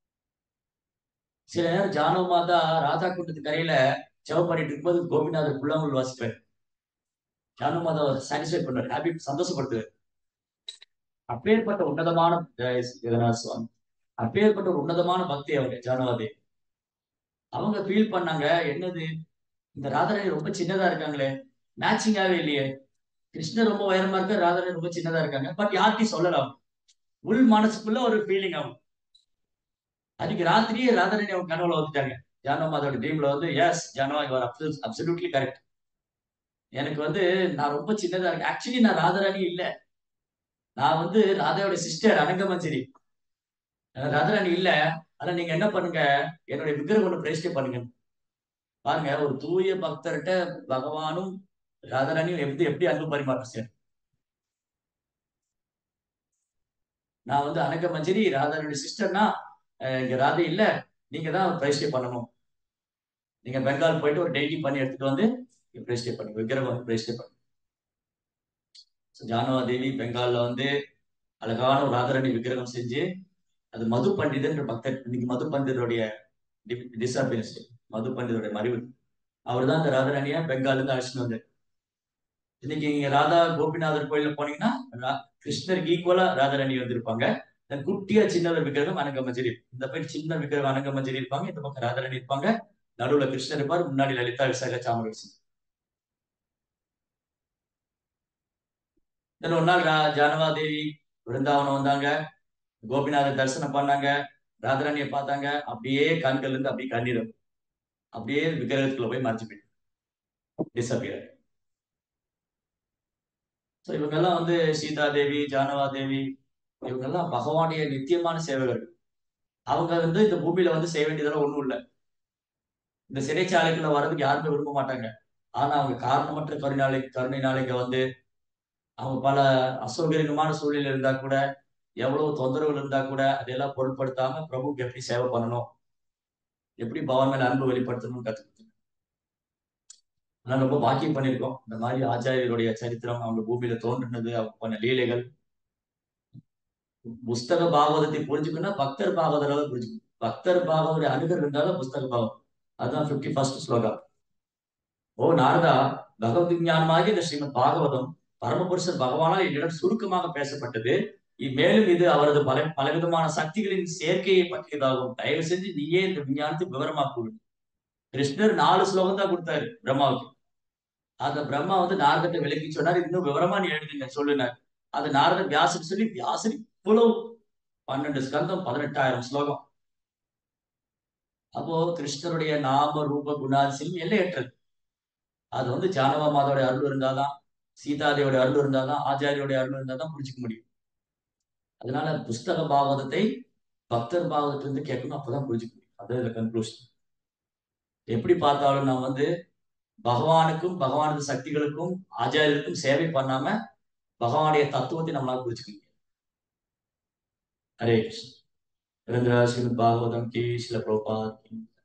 சில நேரம் ஜானமாதா ராதா குண்டத்து கரையில ஜெபம் பண்ணிட்டு இருக்கும்போது கோபிநாதர் புல்லாங்குழல் வாசிப்பார். ஜானமாதா சாட்டிஸ்ஃபை பண்ணுவார், ஹாப்பி, சந்தோஷப்படுத்துவார். அப்பேற்பட்ட உன்னதமான ஜெகநாத சுவாமி, அப்பேற்பட்ட ஒரு உன்னதமான பக்தி அவங்க ஜானவாதே. அவங்க ஃபீல் பண்ணாங்க, என்னது இந்த ராதாராணி ரொம்ப சின்னதா இருக்காங்களே, மேட்சிங்காவே இல்லையே, கிருஷ்ணர் ரொம்ப உயரமா இருக்க, ராதாராணி ரொம்ப சின்னதா இருக்காங்க. பட் யார்கிட்டையும் சொல்லலாம், உள் மனசுக்குள்ள ஒரு ஃபீலிங் ஆகும். அன்னைக்கு ராத்திரியே ராதாராணி அவங்க கனவுல வந்துட்டாங்க. ஜானமாதோட ட்ரீம்ல வந்து, yes Jahnava you are absolutely correct, எனக்கு வந்து நான் ரொம்ப சின்னதா இருக்கேன். ஆக்சுவலி நான் ராதாராணி இல்ல, நான் வந்து ராதாவோட சிஸ்டர் அனங்கமஞ்சரி, ராதாராணி இல்ல. ஆனா நீங்க என்ன பண்ணுங்க, என்னுடைய விக்கிரகம் ஒன்று பிரதிஷ்டை பண்ணுங்க. பாருங்க, ஒரு தூய பக்தர்கிட்ட பகவானும் ராதாராணியும் எப்படி எப்படி அன்பு பரிமாற்றம் செய்யணும். நான் வந்து அனங்கமஞ்சரி ராதாராணி சிஸ்டர்னா, இங்க ராதை இல்ல, நீங்க தான் பிரதிஷ்டை பண்ணணும். நீங்க பெங்கால் போயிட்டு ஒரு டெய்லி பண்ணி எடுத்துட்டு வந்து பிரதிஷ்டை பண்ணுங்க, விக்கிரகம் வந்து பிரதிஷ்டை பண்ணுங்க. ஜானவா தேவி பெங்கால்ல வந்து அழகான ஒரு ராதாராணி விக்கிரகம் செஞ்சு அது மது பண்டிதன்ற பக்தர். இன்னைக்கு மது பண்டிதருடைய டிசப்பியரன்ஸ், மது பண்டிதருடைய மறைவு. அவர் தான் இந்த ராதாராணியா பெங்கால்ல இருந்து அழைச்சிட்டு வந்தார். இன்னைக்கு இங்க ராதா கோபிநாதர் கோயில்ல போனீங்கன்னா கிருஷ்ணருக்கு ஈக்குவலா ராதாராணி வந்திருப்பாங்க. குட்டியா சின்னவர் விக்கிரகம் அனங்க மஞ்சரி, இந்த பக்கம் சின்ன விக்கிரகம் அனங்க மஞ்சரி இருப்பாங்க, இந்த பக்கம் ராதாராணி இருப்பாங்க, நடுவுல கிருஷ்ணர் இருப்பார், முன்னாடி லலிதா விசாக சாமரசி. ஒரு நாள் ஜானவாதேவி விருந்தாவனம் வந்தாங்க, கோபிநாதர் தரிசனம் பண்ணாங்க, ராதாராணியை பார்த்தாங்க, அப்படியே கண்கள் இருந்து அப்படியே கண்ணீர் அப்படியே விக்கிரகத்துக்குள்ள போய் மறைஞ்சு போயிட்டு டிசப்பியர். ஸோ இவங்கெல்லாம் வந்து சீதா தேவி, ஜானவா தேவி, இவங்கெல்லாம் பகவானுடைய நித்தியமான சேவகர்கள். அவங்க வந்து இந்த பூமியில வந்து செய்ய வேண்டியதெல்லாம் ஒண்ணும் இல்லை. இந்த சிறைச்சாலைக்குள்ள வர்றதுக்கு யாருமே விரும்ப மாட்டாங்க. ஆனா அவங்க காரணமற்ற கருணைனால இங்க வந்து அவங்க பல அசௌகரியமான சூழ்நிலை இருந்தா கூட, எவ்வளவு தொந்தரவுகள் இருந்தா கூட அதையெல்லாம் பொருட்படுத்தாம பிரபுக்கு எப்படி சேவை பண்ணணும், எப்படி பகவான் மேல அன்பு வெளிப்படுத்தணும்னு கத்துக்கிட்டு ஆனா ரொம்ப பாக்கியம் பண்ணியிருக்கோம். இந்த மாதிரி ஆச்சாரியருடைய சரித்திரம், அவங்க பூமியில தோன்றினது, அவங்க பண்ண லீலைகள். புஸ்தக பாகவதத்தை புரிஞ்சுக்கணும்னா பக்தர் பாகவதராக புரிஞ்சுக்கணும். பக்தர் பாகவதோட அணுகர் இருந்தாலும் புஸ்தக பாகவதம். அதுதான் 51st ஸ்லோகா. ஓ நாரதா, பகவத் ஞானமாகிய இந்த ஸ்ரீமத் பாகவதம் பரமபுருஷர் பகவானால் என்னிடம் சுருக்கமாக பேசப்பட்டது. மேலும் இது அவரது பலவிதமான சக்திகளின் சேர்க்கையை பற்றியதாகும். தயவு செஞ்சு நீயே இந்த விஞ்ஞானத்தை விவரமா கூறு. கிருஷ்ணர் 4 ஸ்லோகம் தான் கொடுத்தாரு பிரம்மாவுக்கு. அந்த பிரம்மா வந்து நாரதத்தை விளக்கி சொன்னார், இன்னும் விவரமா நீ எழுதுங்க சொல்லுனார். அது நாரதர் வியாசர் சொல்லி, வியாசர் இவ்வளவு 12 ஸ்கந்தம் 18,000 ஸ்லோகம். அப்போ கிருஷ்ணருடைய நாம ரூப குணாதிசயம் எல்லையற்றது. அது வந்து ஜானவா மாதோட அருள் இருந்தாதான், சீதாதேவோட அருள் இருந்தாதான், ஆச்சாரியோட அருள் இருந்தாதான் புரிஞ்சுக்க முடியும். அதனால புஸ்தக பாகவதத்தை பக்தர் பாகவதத்துல இருந்து கேட்கணும், அப்பதான் புரிஞ்சுக்க முடியும். அது இதுல கன்க்ளூஷன். எப்படி பார்த்தாலும் நான் வந்து பகவானுக்கும் பகவானது சக்திகளுக்கும் ஆச்சாரியருக்கும் சேவை பண்ணாம பகவானுடைய தத்துவத்தை நம்மளால புரிஞ்சுக்க முடியும். ஹரே கிருஷ்ண. ரங்கராஜ் ஸ்ரீமத் பாகவதம் கி, ஸ்ரீல பிரபுபாத் கி.